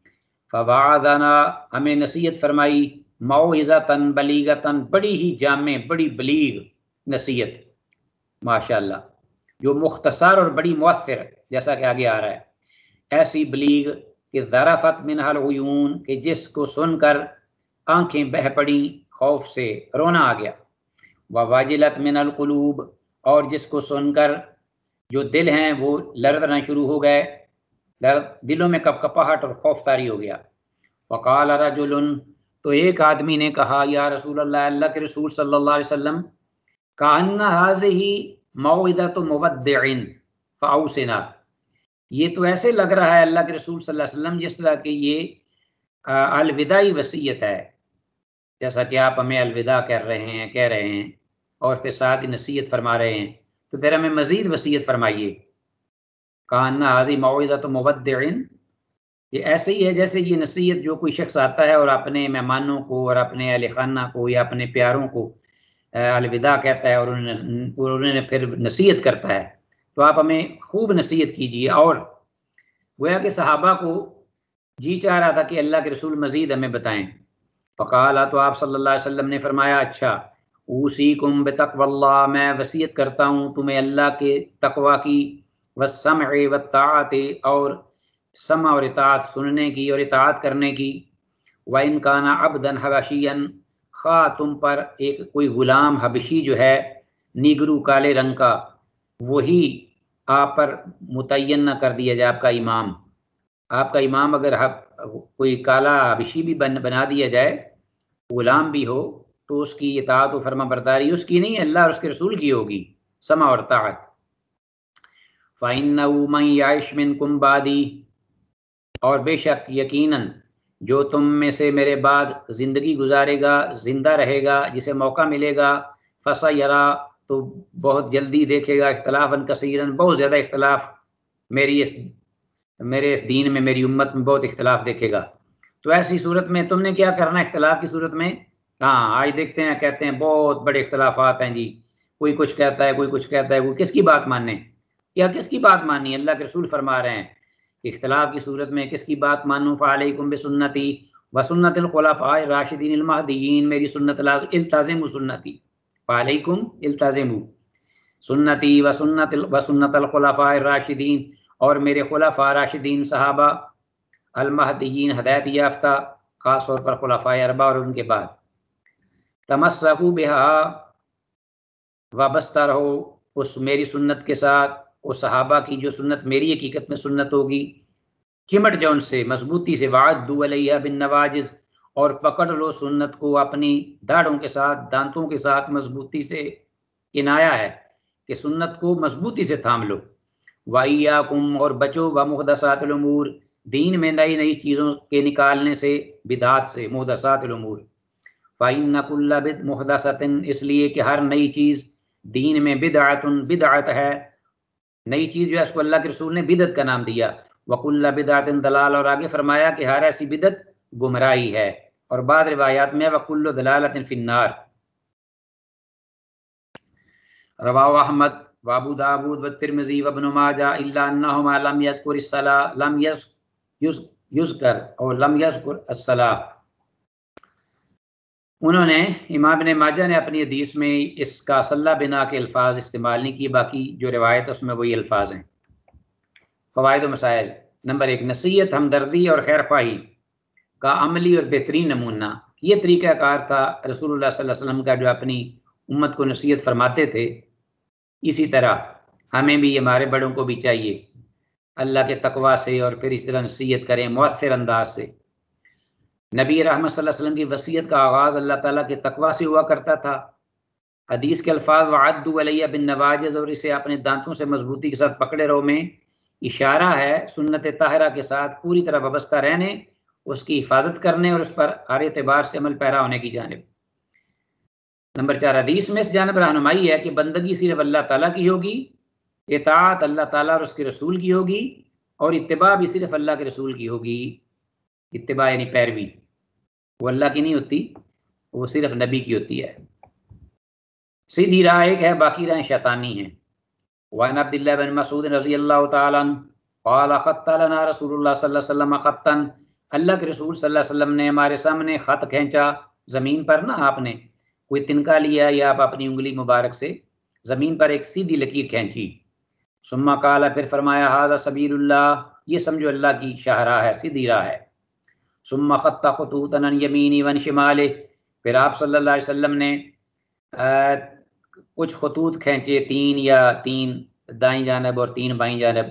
فوعظنا، ہمیں نصیحت فرمائی. موعظۃ بلیغۃ، بڑی ہی جامع، بڑی بلیغ نصیحت، ماشاءاللہ، جو مختصر اور بڑی مؤثر، جیسا کہ آگے آ رہا ہے. ایسی بلیغ کہ ذرفت منہا العیون، کہ جس کو سن کر آنکھیں بہہ پڑی، خوف سے رونا آ گیا. وواجلت من القلوب، اور جس کو سن کر جو دل ہیں وہ لرزنا شروع ہو گئے، دلوں میں کپ کپاہٹ اور خوف طاری ہو گیا. وقال رجل، تو ایک آدمی نے کہا یا رسول اللہ، اللہ کے رسول صلی اللہ علیہ وسلم، کأن هذه موعظۃ مودع فاوصنا، یہ تو ایسے لگ رہا ہے اللہ کے رسول صلی اللہ علیہ وسلم جس طرح کہ یہ الوداعی وصیت ہے، جیسا کہ آپ ہمیں الوداع کر رہے ہیں کہہ رہے ہیں اور پھر ساتھ ہی نصیحت فرما رہے ہیں، تو پھر ہمیں مزید وصیت فرمائیے. کأن هذه موعظۃ مودع، یہ ایسے ہی ہے جیسے یہ نصیحت جو کوئی شخص آتا ہے اور اپنے مہمانوں کو اور اپنے اہل خانہ کو یا اپنے پیاروں کو الوداع کہتا ہے اور انہیں پھر نصیحت کرتا ہے، تو آپ ہمیں خوب نصیحت کیجیے. اور گویا کہ صحابہ کو جی چاہ رہا تھا کہ اللہ کے رسول مزید ہمیں بتائیں. فقال، تو آپ صلی اللہ علیہ وسلم نے فرمایا، اچھا، اوصیکم بتقوی اللہ، میں وصیت کرتا ہوں تمہیں اللہ کے تقوی کی، والسمع والطاعت، اور سمع اور اطاعت، سننے کی اور اطاعت کرنے کی. وَإِنْ كَانَ عَبْدًا حَبَشِيًّا، خواہ تم پر ایک کوئی غلام حبشی جو ہے، نیگرو کالے رنگ کا، وہی آپ پر متعین نہ کر دیا جائے، آپ کا امام. آپ کا امام اگر کوئی کالا حبشی بھی بن بنا دیا جائے، غلام بھی ہو، تو اس کی اطاعت و فرما برداری اس کی نہیں، اللہ اور اس کے رسول کی ہوگی، سمع اور طاعت. فَإِنَّهُ مَن يَعِشْ مِنْكُمْ بَعْدِي، اور بے شک یقیناً جو تم میں سے میرے بعد زندگی گزارے گا، زندہ رہے گا، جسے موقع ملے گا، فَسَيَرَىٰ، تو بہت جلدی دیکھے گا، اختلافاً کثیراً، بہت زیادہ اختلاف، میری اس میرے اس دین میں، میری امت میں بہت اختلاف دیکھے گا. تو ایسی صورت میں تم نے کیا کرنا ہے اختلاف کی صورت میں؟ ہاں، آج دیکھتے ہیں، کہتے ہیں بہت بڑے اختلافات ہیں جی، کوئی کچھ کہتا ہے، کوئی کچھ کہتا ہے، کوئی کس کی بات ماننے، کیا کس کی بات ماننی ہے؟ اللہ کے رسول فرما رہے ہیں اختلاف کی صورت میں کس کی بات مانوں؟ فعلیکم بسنتی وسنت الخلفاء الراشدین المہدیین، میری سنت لازم، التزموا سنتی، فعلیکم التزموا سنتی وسنت وسنت الخلفاء الراشدین، اور میرے خلفاء راشدین صحابہ المہدیین ہدایت یافتہ، خاص طور پر خلفاء اربعہ اور ان کے بعد، تمسکوا بہا، وابستہ رہو اس میری سنت کے ساتھ، اس صحابہ کی جو سنت میری حقیقت میں سنت ہوگی، چمٹ جاؤ ان سے مضبوطی سے، وعدوا علیہ بالنواجذ، اور پکڑ لو سنت کو اپنی داڑھوں کے ساتھ، دانتوں کے ساتھ مضبوطی سے، کنایا ہے کہ سنت کو مضبوطی سے تھام لو، وَإِيَّاكُمْ، اور بچو وَمُحْدَثَاتِ الْأُمُورِ، دین میں نئی نئی چیزوں کے نکالنے سے، بدعات سے، محدثات الامور، فَإِنَّ كُلَّ بِدْ مُحْدَثَةٍ، اس لیے کہ ہر نئی چیز دین میں بدعت بدعت ہے، نئی چیز جو ہے اس کو اللہ کے رسول نے بدعت کا نام دیا، وَكُلَّ بِدْعَةٍ ضَلَالَةٍ، اور آگے فرمایا کہ ہر ایسی بدعت گمراہی ہے، اور بعض روایات میں وَكُلُّ ضَلَالَةٍ فِي النَّارِ۔ رواہ احمد وابو داود والترمذی وابن ماجہ الا انہما لم یذکر الصلاۃ، لم یذکر اور لم یذکر الصلاۃ، انہوں نے امام ابن ماجہ نے اپنی حدیث میں اس کا صلی بنا کے الفاظ استعمال نہیں کیے، باقی جو روایت اس میں وہی الفاظ ہیں۔ فوائد و مسائل، نمبر ایک، نصیحت، ہمدردی اور خیر خواہی کا عملی اور بہترین نمونہ، یہ طریقہ کار تھا رسول اللہ صلی اللہ علیہ وسلم کا جو اپنی امت کو نصیحت فرماتے تھے، اسی طرح ہمیں بھی ہمارے بڑوں کو بھی چاہیے اللہ کے تقوی سے اور پھر اس طرح نصیحت کریں مؤثر انداز سے۔ نبی رحمت صلی اللہ علیہ وسلم کی وصیت کا آغاز اللہ تعالیٰ کے تقوی سے ہوا کرتا تھا۔ حدیث کے الفاظ وعدوا علیہ بالنواجذ، اور اسے اپنے دانتوں سے مضبوطی کے ساتھ پکڑے رہو میں اشارہ ہے سنت طاہرہ کے ساتھ پوری طرح وابستہ رہنے، اس کی حفاظت کرنے اور اس پر ہر اعتبار سے عمل پیرا ہونے کی جانب۔ نمبر چار، حدیث میں اس جانب رہنمائی ہے کہ بندگی صرف اللہ تعالیٰ کی ہوگی، اطاعت اللہ تعالیٰ اور اس کے رسول کی ہوگی، اور اتباع بھی صرف اللہ کے رسول کی ہوگی۔ اتباع یعنی پیروی، وہ اللہ کی نہیں ہوتی، وہ صرف نبی کی ہوتی ہے۔ سیدھی راہ ایک ہے، باقی راہیں شیطانی ہیں۔ وعن عبد اللہ بن مسعود رضی اللہ تعالیٰ عنہ قال خط لنا رسول اللہ صلی اللہ علیہ وسلم خطا، اللہ کے رسول صلی اللہ علیہ وسلم نے ہمارے سامنے خط کھینچا، زمین پر نہ آپ نے کوئی تنکا لیا یا آپ اپنی انگلی مبارک سے زمین پر ایک سیدھی لکیر کھینچی، ثم قال، پھر فرمایا ھذا سبیل اللہ، یہ سمجھو اللہ کی شاہراہ ہے، سیدھی راہ ہے۔ ثم خط خطوطا عن یمینی وعن شمالہ، پھر آپ صلی اللہ علیہ وسلم نے کچھ خطوط کھینچے، تین یا تین دائیں جانب اور تین بائیں جانب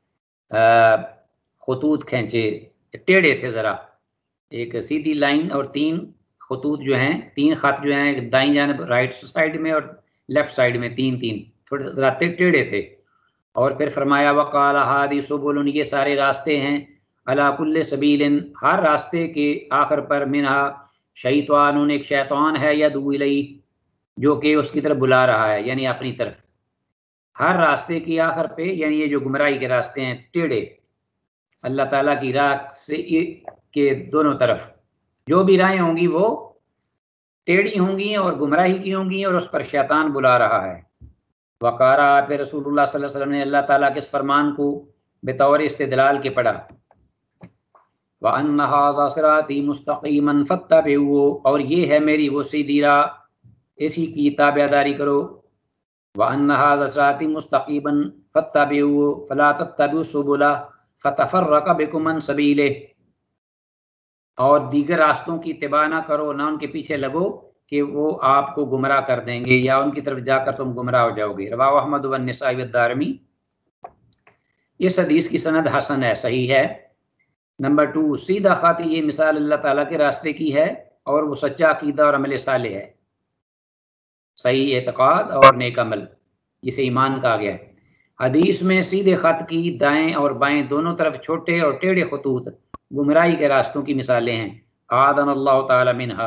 خطوط کھینچے، ٹیڑھے تھے ذرا، ایک سیدھی لائن اور تین خطوط جو ہیں، تین خط جو ہیں دائیں جانب رائٹ سائڈ میں اور لیفٹ سائڈ میں، تین تین تھوڑے ذرا ٹیڑھے تھے۔ اور پھر فرمایا وقال ھذی سبل، یہ سارے راستے ہیں، علی کل سبیل، ہر راستے کے آخر پر منہا شیطان، ایک شیطان ہے، یدعو الیہ، جو کہ اس کی طرف بلا رہا ہے، یعنی اپنی طرف۔ ہر راستے کی آخر پہ، یعنی یہ جو گمراہی کے راستے ہیں ٹیڑھے، اللہ تعالیٰ کی راہ سے کے دونوں طرف جو بھی راہیں ہوں گی وہ ٹیڑھی ہوں گی اور گمراہی کی ہوں گی، اور اس پر شیطان بلا رہا ہے۔ وقارا، پھر رسول اللہ صلی اللہ علیہ وسلم نے اللہ تعالیٰ کے اس فرمان کو بطور استدلال کے پڑھا، وَأَنَّ هَٰذَا صِرَاطِي مُسْتَقِيمًا فَاتَّبِعُوهُ، اور یہ ہے میری وہ سیدھی راہ، اسی کی تابع داری کرو۔ وَأَنَّ هَٰذَا صِرَاطِي مُسْتَقِيمًا فَاتَّبِعُوهُ فَلَا تَتَّبِعُوا السُّبُلَ فَتَفَرَّقَ بِكُمْ عَن سَبِيلِهِ، اور دیگر راستوں کی اتباع نہ کرو، نہ ان کے پیچھے لگو کہ وہ آپ کو گمراہ کر دیں گے یا ان کی طرف جا کر تم گمراہ ہو جاؤ گے۔ رواہ احمد والنسائی والدارمی، اس حدیث کی سند حسن ہے، صحیح ہے۔ نمبر ٹو، سیدھا خاطی، یہ مثال اللہ تعالیٰ کے راستے کی ہے، اور وہ سچا عقیدہ اور عمل صالح ہے، صحیح اعتقاد اور نیک عمل، جسے ایمان کہا گیا ہے۔ حدیث میں سیدھے خط کی دائیں اور بائیں دونوں طرف چھوٹے اور ٹیڑھے خطوط گمراہی کے راستوں کی مثالیں ہیں، اعاذنا اللہ تعالی منہا۔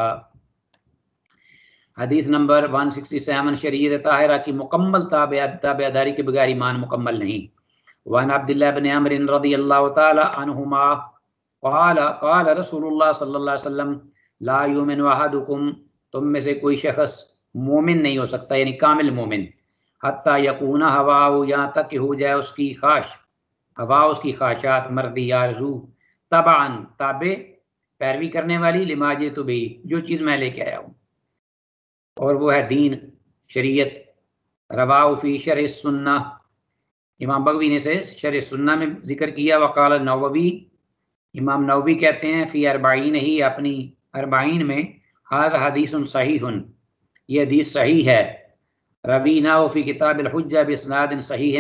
حدیث نمبر ایک سو سڑسٹھ، شریعت طاہرہ کی مکمل تابع داری کے بغیر ایمان مکمل نہیں۔ وعن عبد اللہ بن عمرو رضی اللہ تعالی عنہما قال قال رسول اللہ صلی اللہ علیہ وسلم لا یؤمن احدکم، تم میں سے کوئی شخص مومن نہیں ہو سکتا، یعنی کامل مومن، حتی یکون ہواہ، یہاں تک کہ ہو جائے اس کی خواہش، ہوا اس کی خواہشات، مردی آرزو، تبعاً تابع، پیروی کرنے والی، لما جئت بہ، جو چیز میں لے کے آیا ہوں، اور وہ ہے دین، شریعت۔ رواہ فی شرح السنہ، امام بغوی نے اسے شرح سنہ میں ذکر کیا۔ وقال النووی، امام نووی کہتے ہیں فی اربعین، ہی اپنی اربعین میں، ھذا حدیث صحیح، یہ حدیث صحیح ہے۔ رویناہ فی کتاب الحجہ باسناد صحیح،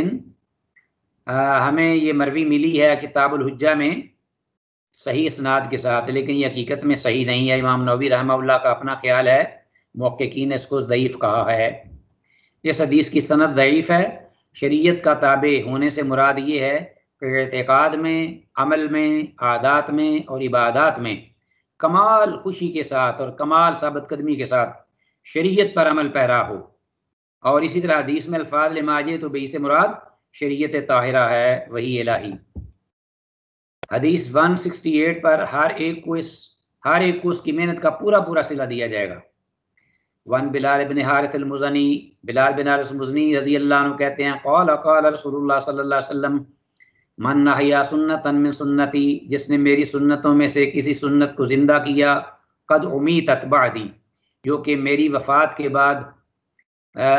ہمیں یہ مروی ملی ہے کتاب الحجہ میں صحیح اسناد کے ساتھ، لیکن یہ حقیقت میں صحیح نہیں ہے۔ امام نووی رحمہ اللہ کا اپنا خیال ہے، محققین نے اس کو ضعیف کہا ہے۔ اس حدیث کی سند ضعیف ہے۔ شریعت کا تابع ہونے سے مراد یہ ہے کہ اعتقاد میں، عمل میں، عادات میں اور عبادات میں کمال خوشی کے ساتھ اور کمال ثابت قدمی کے ساتھ شریعت پر عمل پیرا ہو۔ اور اسی طرح حدیث میں الفاظ لما جئت بہ سے مراد شریعت طاہرہ ہے، وہی الہی۔ حدیث ایک سو اڑسٹھ پر ہر ایک کو اس ہر ایک کو اس کی محنت کا پورا پورا صلہ دیا جائے گا۔ وان بلال بن حارث المزنی، بلال بن حارث مزنی رضی اللہ عنہ کہتے ہیں قال قال رسول اللہ صلی اللہ علیہ وسلم من احیا سنتا من سنتی، جس نے میری سنتوں میں سے کسی سنت کو زندہ کیا، قد امیتت بعدی، جو کہ میری وفات کے بعد آ,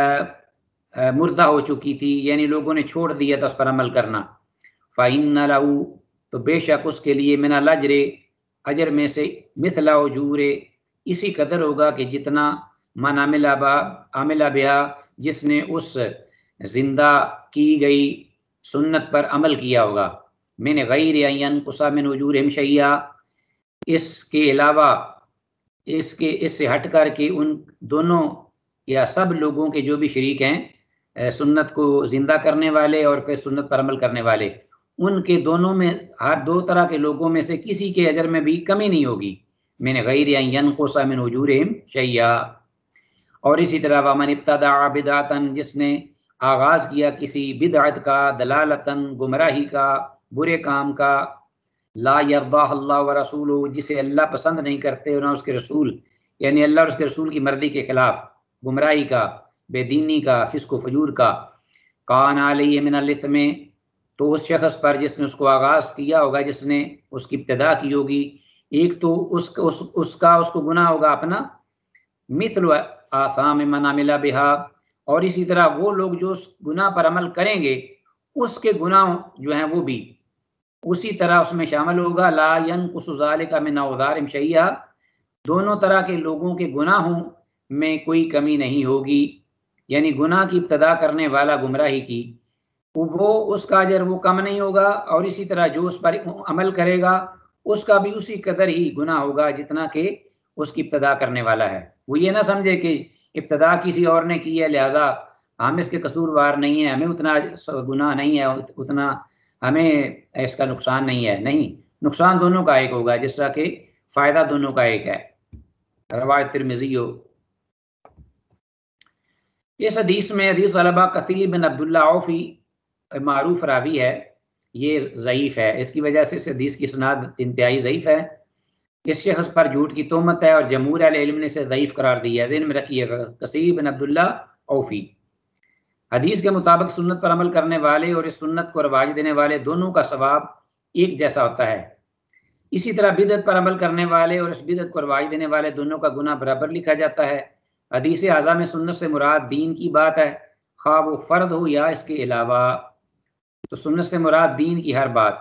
آ, مردہ ہو چکی تھی، یعنی لوگوں نے چھوڑ دیا تھا اس پر عمل کرنا۔ فإن له، تو بے شک اس کے لیے، من الاجر، اجر میں سے، مثل اجور، اسی قدر ہوگا کہ جتنا من عمل عمل بہا، جس نے اس زندہ کی گئی سنت پر عمل کیا ہوگا، من غیر ان ینقص من اجورہم شیئا، اس کے علاوہ، اس کے اس سے ہٹ کر کے ان دونوں یا سب لوگوں کے جو بھی شریک ہیں سنت کو زندہ کرنے والے اور پھر سنت پر عمل کرنے والے، ان کے دونوں میں، ہر دو طرح کے لوگوں میں سے کسی کے اجر میں بھی کمی نہیں ہوگی، من غیر ان ینقص من اجورہم شیئا۔ اور اسی طرح ومن ابتدع بدعتا، جس نے آغاز کیا کسی بدعت کا، دلالتاً، گمراہی کا، برے کام کا، لا یرضاہ اللہ ورسولہ، جسے اللہ پسند نہیں کرتے اور نہ اس کے رسول، یعنی اللہ اور اس کے رسول کی مرضی کے خلاف، گمراہی کا، بے دینی کا، فسق و فجور کا، کان علیہ من الاثم، تو اس شخص پر جس نے اس کو آغاز کیا ہوگا، جس نے اس کی ابتدا کی ہوگی، ایک تو اس اس, اس کا اس کو گناہ ہوگا اپنا، مثل آثام من عمل بہا، اور اسی طرح وہ لوگ جو اس گناہ پر عمل کریں گے اس کے گناہ جو ہیں وہ بھی اسی طرح اس میں شامل ہوگا۔ لا ینقص ذلک من اوزارہم شیئا، دونوں طرح کے لوگوں کے گناہوں میں کوئی کمی نہیں ہوگی، یعنی گناہ کی ابتدا کرنے والا گمراہی کی، وہ اس کا اجر وہ کم نہیں ہوگا، اور اسی طرح جو اس پر عمل کرے گا اس کا بھی اسی قدر ہی گناہ ہوگا جتنا کہ اس کی ابتدا کرنے والا ہے۔ وہ یہ نہ سمجھے کہ ابتدا کسی اور نے کی ہے لہٰذا ہم اس کے قصوروار نہیں ہیں، ہمیں اتنا گناہ نہیں ہے، اتنا ہمیں اس کا نقصان نہیں ہے، نہیں، نقصان دونوں کا ایک ہوگا، جس طرح کہ فائدہ دونوں کا ایک ہے۔ روایت ترمذی۔ اس حدیث میں حدیث طلبہ کثیر بن عبداللہ عوفی معروف راوی ہے، یہ ضعیف ہے، اس کی وجہ سے اس حدیث کی اسناد انتہائی ضعیف ہے۔ اس شخص پر جھوٹ کی تہمت ہے اور جمہور اہل علم نے اسے ضعیف قرار دیا ہے، ذہن میں رکھیے گا، کثیر بن عبداللہ عوفی۔ حدیث کے مطابق سنت پر عمل کرنے والے اور اس سنت کو رواج دینے والے دونوں کا ثواب ایک جیسا ہوتا ہے، اسی طرح بدعت پر عمل کرنے والے اور اس بدعت کو رواج دینے والے دونوں کا گناہ برابر لکھا جاتا ہے۔ حدیث اعظم میں سنت سے مراد دین کی بات ہے، خواہ وہ فرد ہو یا اس کے علاوہ، تو سنت سے مراد دین کی ہر بات۔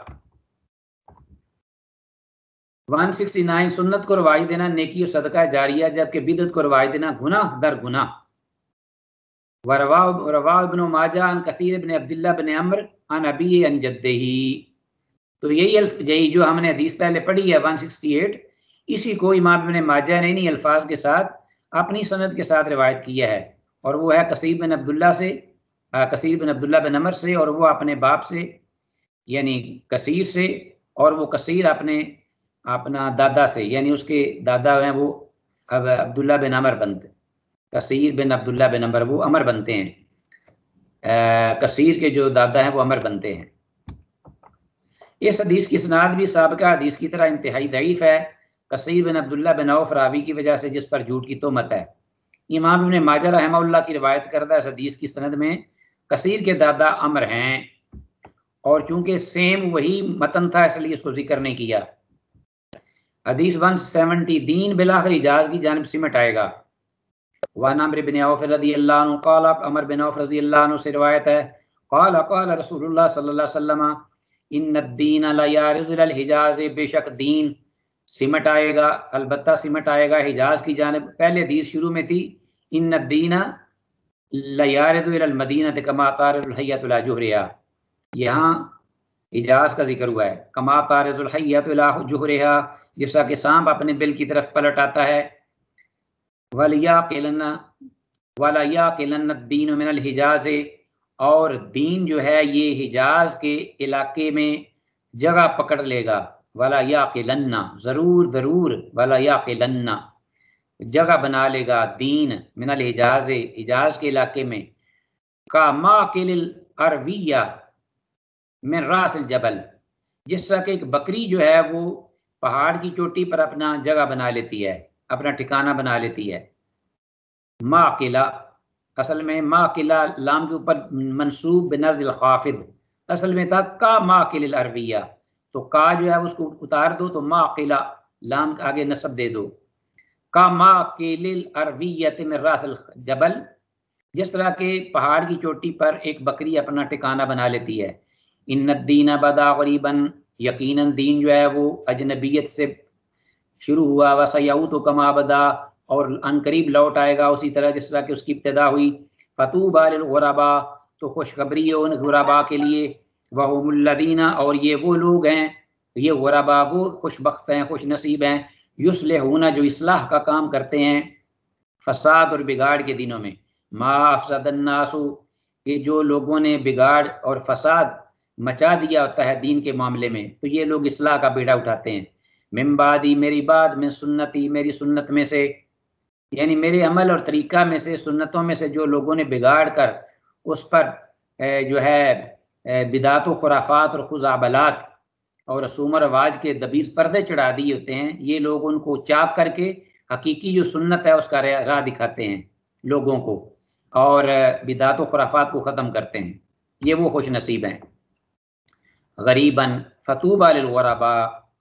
ایک سو اناسی، سنت کو رواج دینا نیکی اور صدقہ جاریہ، جبکہ بدعت کو رواج دینا گناہ در گناہ۔ ورواه ابن ماجہ عن کثیر بن عبداللہ بن عمر عن ابی عن جدہ، تو یہی الف یہی جو ہم نے حدیث پہلے پڑھی ہے ایک سو اڑسٹھ، اسی کو امام ابن ماجہ نے انہی الفاظ کے ساتھ اپنی سند کے ساتھ روایت کیا ہے، اور وہ ہے کثیر بن عبداللہ سے، کثیر بن عبداللہ بن عمر سے، اور وہ اپنے باپ سے یعنی کثیر سے، اور وہ کثیر اپنے اپنا دادا سے، یعنی اس کے دادا ہیں وہ اب عبداللہ بن عمر بنتے، کثیر بن عبداللہ بن عمر وہ عمر بنتے ہیں، کثیر کے جو دادا ہیں وہ عمر بنتے ہیں۔ اس حدیث کی اسناد بھی سابقہ حدیث کی طرح انتہائی ضعیف ہے، کثیر بن عبداللہ بن عوف راوی کی وجہ سے جس پر جھوٹ کی تہمت ہے۔ امام ابن ماجہ رحمہ اللہ کی روایت کردہ اس حدیث کی سند میں کثیر کے دادا عمر ہیں، اور چونکہ سیم وہی متن تھا اس لیے اس کو ذکر نہیں کیا۔ حدیث ایک سو ستر، دین بالآخر حجاز کی جانب سمٹ آئے گا۔ وعن عمرو بن عوف رضی اللہ عنہ قال، عمر بن عوف رضی اللہ عنہ سے روایت ہے، قال قال رسول اللہ صلی اللہ علیہ وسلم ان الدین لا یارز الی الحجاز، بے شک دین سمٹ آئے گا، البتہ سمٹ آئے گا حجاز کی جانب۔ پہلے حدیث شروع میں تھی ان الدین لا یارز الی المدینہ کما تارز الحیۃ الی جحرہا، یہاں حجاز کا ذکر ہوا ہے، کما تارز الحیۃ الی جحرہا، جس طرح کہ سانپ اپنے بل کی طرف پلٹ آتا ہے۔ وَلْيَعْقِلَنَّ وَلَيَعْقِلَنَّ الدِّينُ مِنَ الْحِجَازِ، اور دین جو ہے یہ حجاز کے علاقے میں جگہ پکڑ لے گا۔ وَلَيَعْقِلَنَّ، ضرور ضرور، وَلَيَعْقِلَنَّ جگہ بنا لے گا دین من الحجاز، حجاز کے علاقے میں، کا ماقل العرویہ من راس الجبل، جس طرح کہ ایک بکری جو ہے وہ پہاڑ کی چوٹی پر اپنا جگہ بنا لیتی ہے، اپنا ٹھکانہ بنا لیتی ہے۔ ماقلہ اصل میں ماقلہ لام کے اوپر منصوب بنزل الخافض، اصل میں تھا کا ماقل العرویہ، تو کا جو ہے اس کو اتار دو تو ماقلہ لام آگے نصب دے دو، کا ماقل العرویہ من راس الجبل، جس طرح کہ پہاڑ کی چوٹی پر ایک بکری اپنا ٹھکانہ بنا لیتی ہے۔ ان الدین بدا غریبا، یقیناً دین جو ہے وہ اجنبیت سے شروع ہوا، وسیعود کما بدا، اور عنقریب لوٹ آئے گا اسی طرح جس طرح کہ اس کی ابتدا ہوئی۔ فطوبی للغرباء، تو خوشخبری ہے ان غرباء کے لیے، وہم الذین، اور یہ وہ لوگ ہیں، یہ غرباء وہ خوش بخت ہیں، خوش نصیب ہیں، یصلحون، جو اصلاح کا کام کرتے ہیں فساد اور بگاڑ کے دنوں میں، ما افسد الناس، کہ جو لوگوں نے بگاڑ اور فساد مچا دیا ہوتا ہے دین کے معاملے میں، تو یہ لوگ اصلاح کا بیڑا اٹھاتے ہیں۔ من بعدی، میری بعد، من سنتی، میری سنت میں سے، یعنی میرے عمل اور طریقہ میں سے، سنتوں میں سے جو لوگوں نے بگاڑ کر اس پر جو ہے بدعت و خرافات اور خزعبلات اور رسوم و رواج کے دبیز پردے چڑھا دیے ہوتے ہیں، یہ لوگ ان کو چاک کر کے حقیقی جو سنت ہے اس کا راہ دکھاتے ہیں لوگوں کو، اور بدعت و خرافات کو ختم کرتے ہیں، یہ وہ خوش نصیب ہیں۔ غریباً فطوبی للغرباء،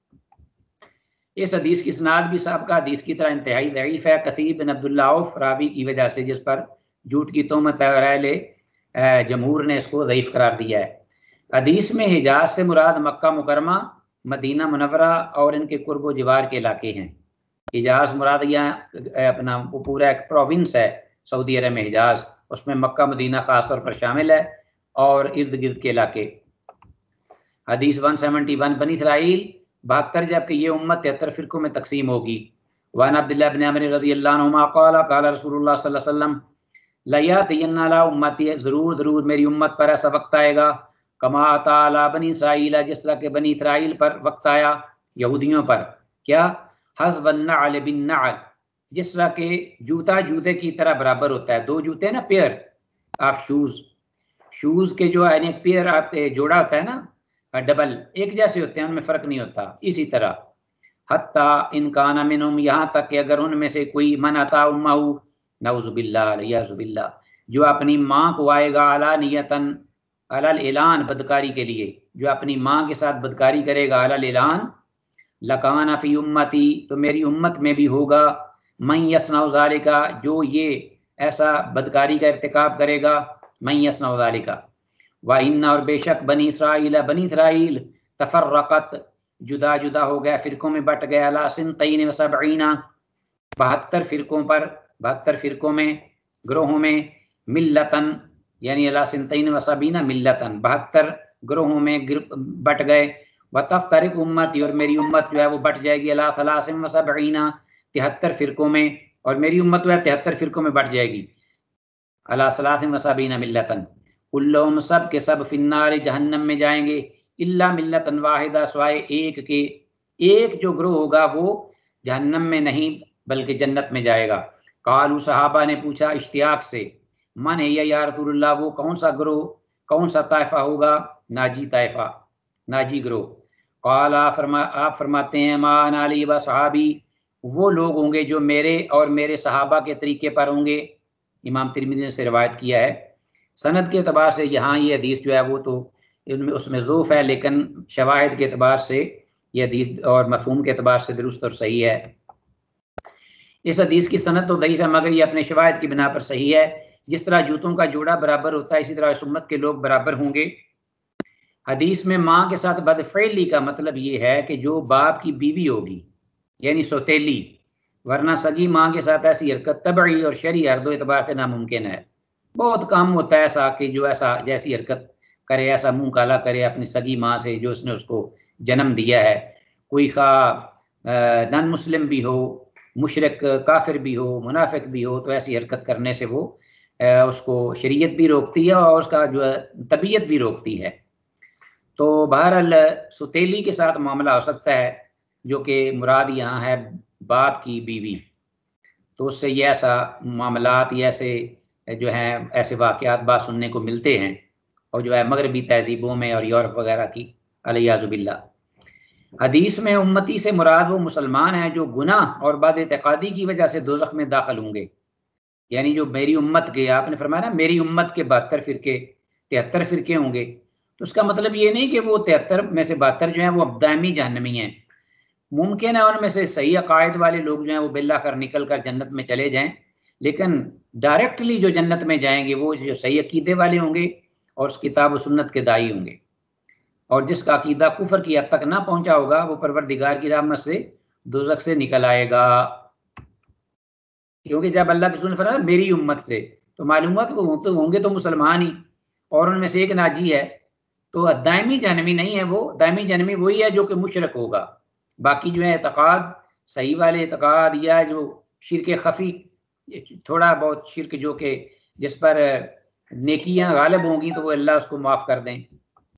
اس حدیث کی اسناد بھی سابقہ حدیث کی طرح انتہائی ضعیف ہے، کثیر بن عبداللہ عوف راوی کی وجہ سے، جس پر جھوٹ کی تہمت ہے، اور اہل جمہور نے اس کو ضعیف قرار دیا ہے۔ حدیث میں حجاز سے مراد مکہ مکرمہ، مدینہ منورہ اور ان کے قرب و جوار کے علاقے ہیں۔ حجاز مراد یہاں اپنا پورا ایک پروونس ہے سعودی عرب میں حجاز، اس میں مکہ مدینہ خاص طور پر شامل ہے اور ارد گرد کے علاقے۔ حدیث ایک سو اکہتر، بنی اسرائیل بہتر، جبکہ یہ امت تہتر فرقوں میں تقسیم ہوگی۔ وعن عبداللہ بن عمر رضی اللہ عنہما قال قال رسول اللہ صلی اللہ علیہ وسلم لیاتین علی امتی، ضرور ضرور میری امت پر ایسا وقت آئے گا، کما اتی علی بنی اسرائیل، جس طرح کہ بنی اسرائیل پر وقت آیا، یہودیوں پر، کیا؟ حسب النعل بالنعل، جس طرح کہ جوتا جوتے کی طرح برابر ہوتا ہے، دو جوتے نا پیئر آف شوز، شوز کے جو ہے ایک پیئر آپ جوڑا ہوتا ہے نا ڈبل، ایک جیسے ہوتے ہیں، ان میں فرق نہیں ہوتا، اسی طرح حتیٰ ان کان منہم، یہاں تک کہ اگر ان میں سے کوئی من اتا امہ، نعوذ باللہ علیہ باللہ، جو اپنی ماں کو آئے گا علانیتاً علی الاعلان، بدکاری کے لیے، جو اپنی ماں کے ساتھ بدکاری کرے گا علی الاعلان، لکان فی امتی، تو میری امت میں بھی ہوگا، من یصنع ذالک، جو یہ ایسا بدکاری کا ارتکاب کرے گا، من یصنع ذالک۔ وَإِنَّ، اور بے شک بنی اسرائیل، بنی اسرائیل تفرقت، جدا جدا ہو گیا، فرقوں میں بٹ گیا، علی سنتین و سبعین، بہتر فرقوں پر، بہتر فرقوں میں، گروہوں میں، ملتن، یعنی علی سنتین و سبعین ملتن، بہتر گروہوں میں بٹ گئے۔ وتفترق امتی، اور میری امت جو ہے وہ بٹ جائے گی، علی ثلاث و سبعین، تہتر فرقوں میں، اور میری امت جو ہے تہتر فرقوں میں بٹ جائے گی، علی ثلاث و سبعین ملتن، کلہم، سب کے سب، فی النار، جہنم میں جائیں گے، الا ملتا واحدہ، سوائے ایک کے، ایک جو گروہ ہوگا وہ جہنم میں نہیں بلکہ جنت میں جائے گا۔ قالوا، صحابہ نے پوچھا اشتیاق سے، من ہے یا رسول اللہ، وہ کون سا گروہ، کون سا طائفہ ہوگا؟ ناجی طائفہ، ناجی گروہ۔ قال، آپ فرماتے ہیں، ما انا علی و صحابی، وہ لوگ ہوں گے جو میرے اور میرے صحابہ کے طریقے پر ہوں گے۔ امام ترمذی نے سے روایت کیا ہے۔ سند کے اعتبار سے یہاں یہ حدیث جو ہے وہ تو ان میں اس میں ضعف ہے، لیکن شواہد کے اعتبار سے یہ حدیث اور مفہوم کے اعتبار سے درست اور صحیح ہے۔ اس حدیث کی سند تو ضعیف ہے مگر یہ اپنے شواہد کی بنا پر صحیح ہے۔ جس طرح جوتوں کا جوڑا برابر ہوتا ہے اسی طرح اس امت کے لوگ برابر ہوں گے۔ حدیث میں ماں کے ساتھ بدفعلی کا مطلب یہ ہے کہ جو باپ کی بیوی ہوگی یعنی سوتیلی، ورنہ سگی ماں کے ساتھ ایسی حرکت طبعی اور شرعی ہر دو اعتبار سے ناممکن ہے۔ بہت کم ہوتا ہے ایسا کہ جو ایسا جیسی حرکت کرے، ایسا منہ کالا کرے اپنی سگی ماں سے جو اس نے اس کو جنم دیا ہے۔ کوئی خواہ نان مسلم بھی ہو، مشرک کافر بھی ہو، منافق بھی ہو، تو ایسی حرکت کرنے سے وہ اس کو شریعت بھی روکتی ہے اور اس کا جو ہے طبیعت بھی روکتی ہے۔ تو بہرحال ستیلی کے ساتھ معاملہ ہو سکتا ہے، جو کہ مراد یہاں ہے باپ کی بیوی، تو اس سے یہ ایسا معاملات یہ ایسے جو ہیں ایسے واقعات بات سننے کو ملتے ہیں، اور جو ہے مغربی تہذیبوں میں اور یورپ وغیرہ کی علیاذ باللہ۔ حدیث میں امتی سے مراد وہ مسلمان ہیں جو گناہ اور بد اعتقادی کی وجہ سے دوزخ میں داخل ہوں گے، یعنی جو میری امت کے، آپ نے فرمایا نا میری امت کے بہتر فرقے تہتر فرقے ہوں گے، تو اس کا مطلب یہ نہیں کہ وہ تہتر میں سے بہتر جو ہیں وہ دائمی جہنمی ہیں۔ ممکن ہے ان میں سے صحیح عقائد والے لوگ جو ہیں وہ بالآخر نکل کر جنت میں چلے جائیں، لیکن ڈائریکٹلی جو جنت میں جائیں گے وہ جو صحیح عقیدے والے ہوں گے اور اس کتاب و سنت کے داعی ہوں گے، اور جس کا عقیدہ کفر کی حد تک نہ پہنچا ہوگا وہ پروردگار کی رحمت سے دوزخ سے نکل آئے گا۔ کیونکہ جب اللہ کے رسول نے فرمایا میری امت سے، تو معلوم ہوا کہ وہ ہوں گے تو مسلمان ہی، اور ان میں سے ایک ناجی ہے، تو دائمی جہنمی نہیں ہے وہ۔ دائمی جہنمی وہی ہے جو کہ مشرک ہوگا، باقی جو ہے اعتقاد صحیح والے اعتقاد یا جو شرک خفی تھوڑا بہت شرک جو کہ جس پر نیکیاں غالب ہوں گی تو وہ اللہ اس کو معاف کر دیں۔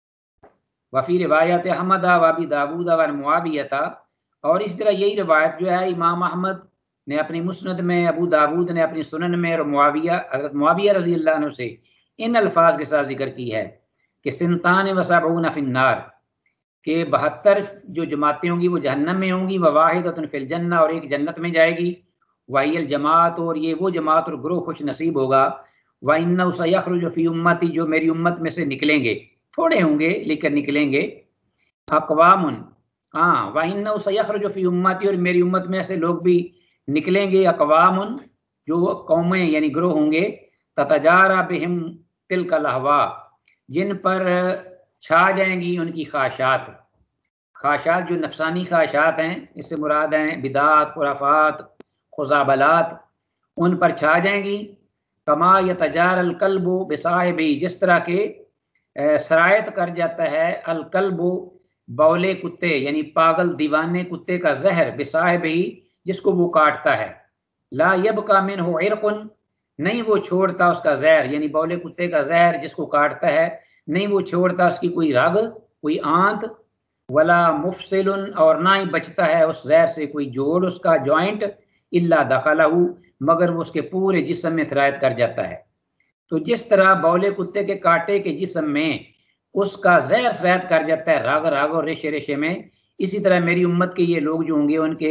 وفی روایت احمد وابی داود و معاویہ، اور اس طرح یہی روایت جو ہے امام احمد نے اپنی مسند میں، ابو داود نے اپنی سنن میں، اور معاویہ حضرت معاویہ رضی اللہ عنہ سے ان الفاظ کے ساتھ ذکر کی ہے کہ سنتان و سبعون فی النار، کہ بہتر جو جماعتیں ہوں گی وہ جہنم میں ہوں گی، وواحدۃ فی الجنہ، اور ایک جنت میں جائے گی، وہی الجماعت، اور یہ وہ جماعت اور گروہ خوش نصیب ہوگا، وَإِنَّهُ سَيَخْرُجُ فِي أُمَّتِي، جو میری امت میں سے نکلیں گے، تھوڑے ہوں گے لیکن نکلیں گے، اقوام، ہاں وَإِنَّهُ سَيَخْرُجُ فِي أُمَّتِي، اور میری امت میں سے لوگ بھی نکلیں گے، اقوام جو قومیں یعنی گروہ ہوں گے، تتجارى بهم تلك الأهواء، جن پر چھا جائیں گی ان کی خواہشات۔ خواہشات جو نفسانی خواہشات ہیں، اس سے مراد ہیں بدعات، خرافات، خزعبلات، ان پر چھا جائیں گی۔ کما یتجار الکلب بصاحبہ، جس طرح کے سرایت کر جاتا ہے الکلب بولے کتے یعنی پاگل دیوانے کتے کا زہر، بصاحبہ جس کو وہ کاٹتا ہے، لا یبقى منہ عرق، نہیں وہ چھوڑتا اس کا زہر یعنی بولے کتے کا زہر جس کو کاٹتا ہے، نہیں وہ چھوڑتا اس کی کوئی رگ، کوئی آنت، ولا مفصل، اور نہ ہی بچتا ہے اس زہر سے کوئی جوڑ، اس کا جوائنٹ، الا دخلہ، مگر وہ اس کے پورے جسم میں سرایت کر جاتا ہے۔ تو جس طرح بولے کتے کے کاٹے کے جسم میں اس کا زہر سرایت کر جاتا ہے راگ راگ اور ریشے ریشے میں، اسی طرح میری امت کے یہ لوگ جو ہوں گے ان کے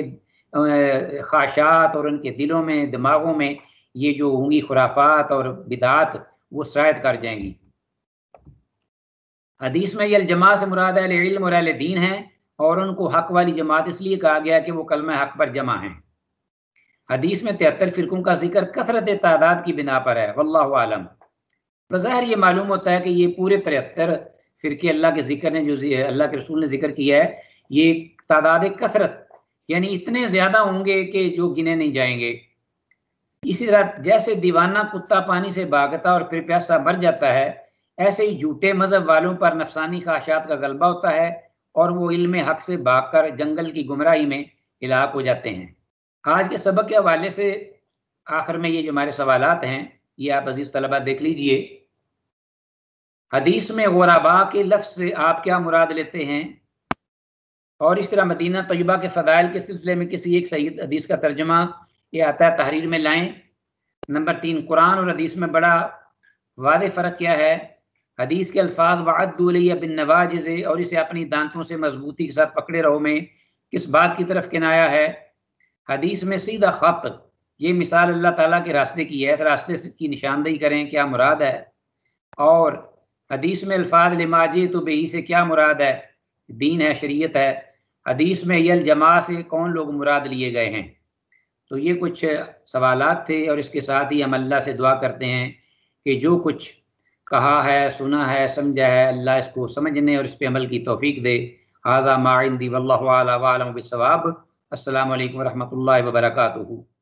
خواہشات اور ان کے دلوں میں دماغوں میں یہ جو ہوں گی خرافات اور بدعات وہ سرایت کر جائیں گی۔ حدیث میں یہ الجماعت سے مراد اہل علم اور اہل دین ہیں، اور ان کو حق والی جماعت اس لیے کہا گیا کہ وہ کلمہ حق پر جمع ہیں۔ حدیث میں تہتر فرقوں کا ذکر کثرت تعداد کی بنا پر ہے، واللہ عالم۔ بظاہر یہ معلوم ہوتا ہے کہ یہ پورے تہتر فرقے اللہ کے ذکر نے جو اللہ کے رسول نے ذکر کیا ہے، یہ تعداد کثرت یعنی اتنے زیادہ ہوں گے کہ جو گنے نہیں جائیں گے۔ اسی طرح جیسے دیوانہ کتا پانی سے بھاگتا اور پھر پیاسا مر جاتا ہے، ایسے ہی جھوٹے مذہب والوں پر نفسانی خواہشات کا غلبہ ہوتا ہے اور وہ علم حق سے بھاگ کر جنگل کی گمراہی میں ہلاک ہو جاتے ہیں۔ آج کے سبق کے حوالے سے آخر میں یہ جو ہمارے سوالات ہیں یہ آپ عزیز طلبہ دیکھ لیجئے۔ حدیث میں غرباء کے لفظ سے آپ کیا مراد لیتے ہیں؟ اور اس طرح مدینہ طیبہ کے فضائل کے سلسلے میں کسی ایک صحیح حدیث کا ترجمہ یہ آتا ہے تحریر میں لائیں۔ نمبر تین، قرآن اور حدیث میں بڑا واضح فرق کیا ہے؟ حدیث کے الفاظ وعدوا الی بالنواجذ، اور اسے اپنی دانتوں سے مضبوطی کے ساتھ پکڑے رہو میں کس بات کی طرف کنایا ہے؟ حدیث میں سیدھا خط، یہ مثال اللہ تعالیٰ کے راستے کی ہے، راستے کی نشاندہی کریں کیا مراد ہے؟ اور حدیث میں الفاظ لما جئت بہ سے کیا مراد ہے؟ دین ہے، شریعت ہے۔ حدیث میں یل جماع سے کون لوگ مراد لیے گئے ہیں؟ تو یہ کچھ سوالات تھے، اور اس کے ساتھ ہی ہم اللہ سے دعا کرتے ہیں کہ جو کچھ کہا ہے، سنا ہے، سمجھا ہے، اللہ اس کو سمجھنے اور اس پہ عمل کی توفیق دے۔ ھذا ما عندی واللہ اعلی وعلم بالصواب۔ السلام علیکم ورحمۃ اللہ وبرکاتہ۔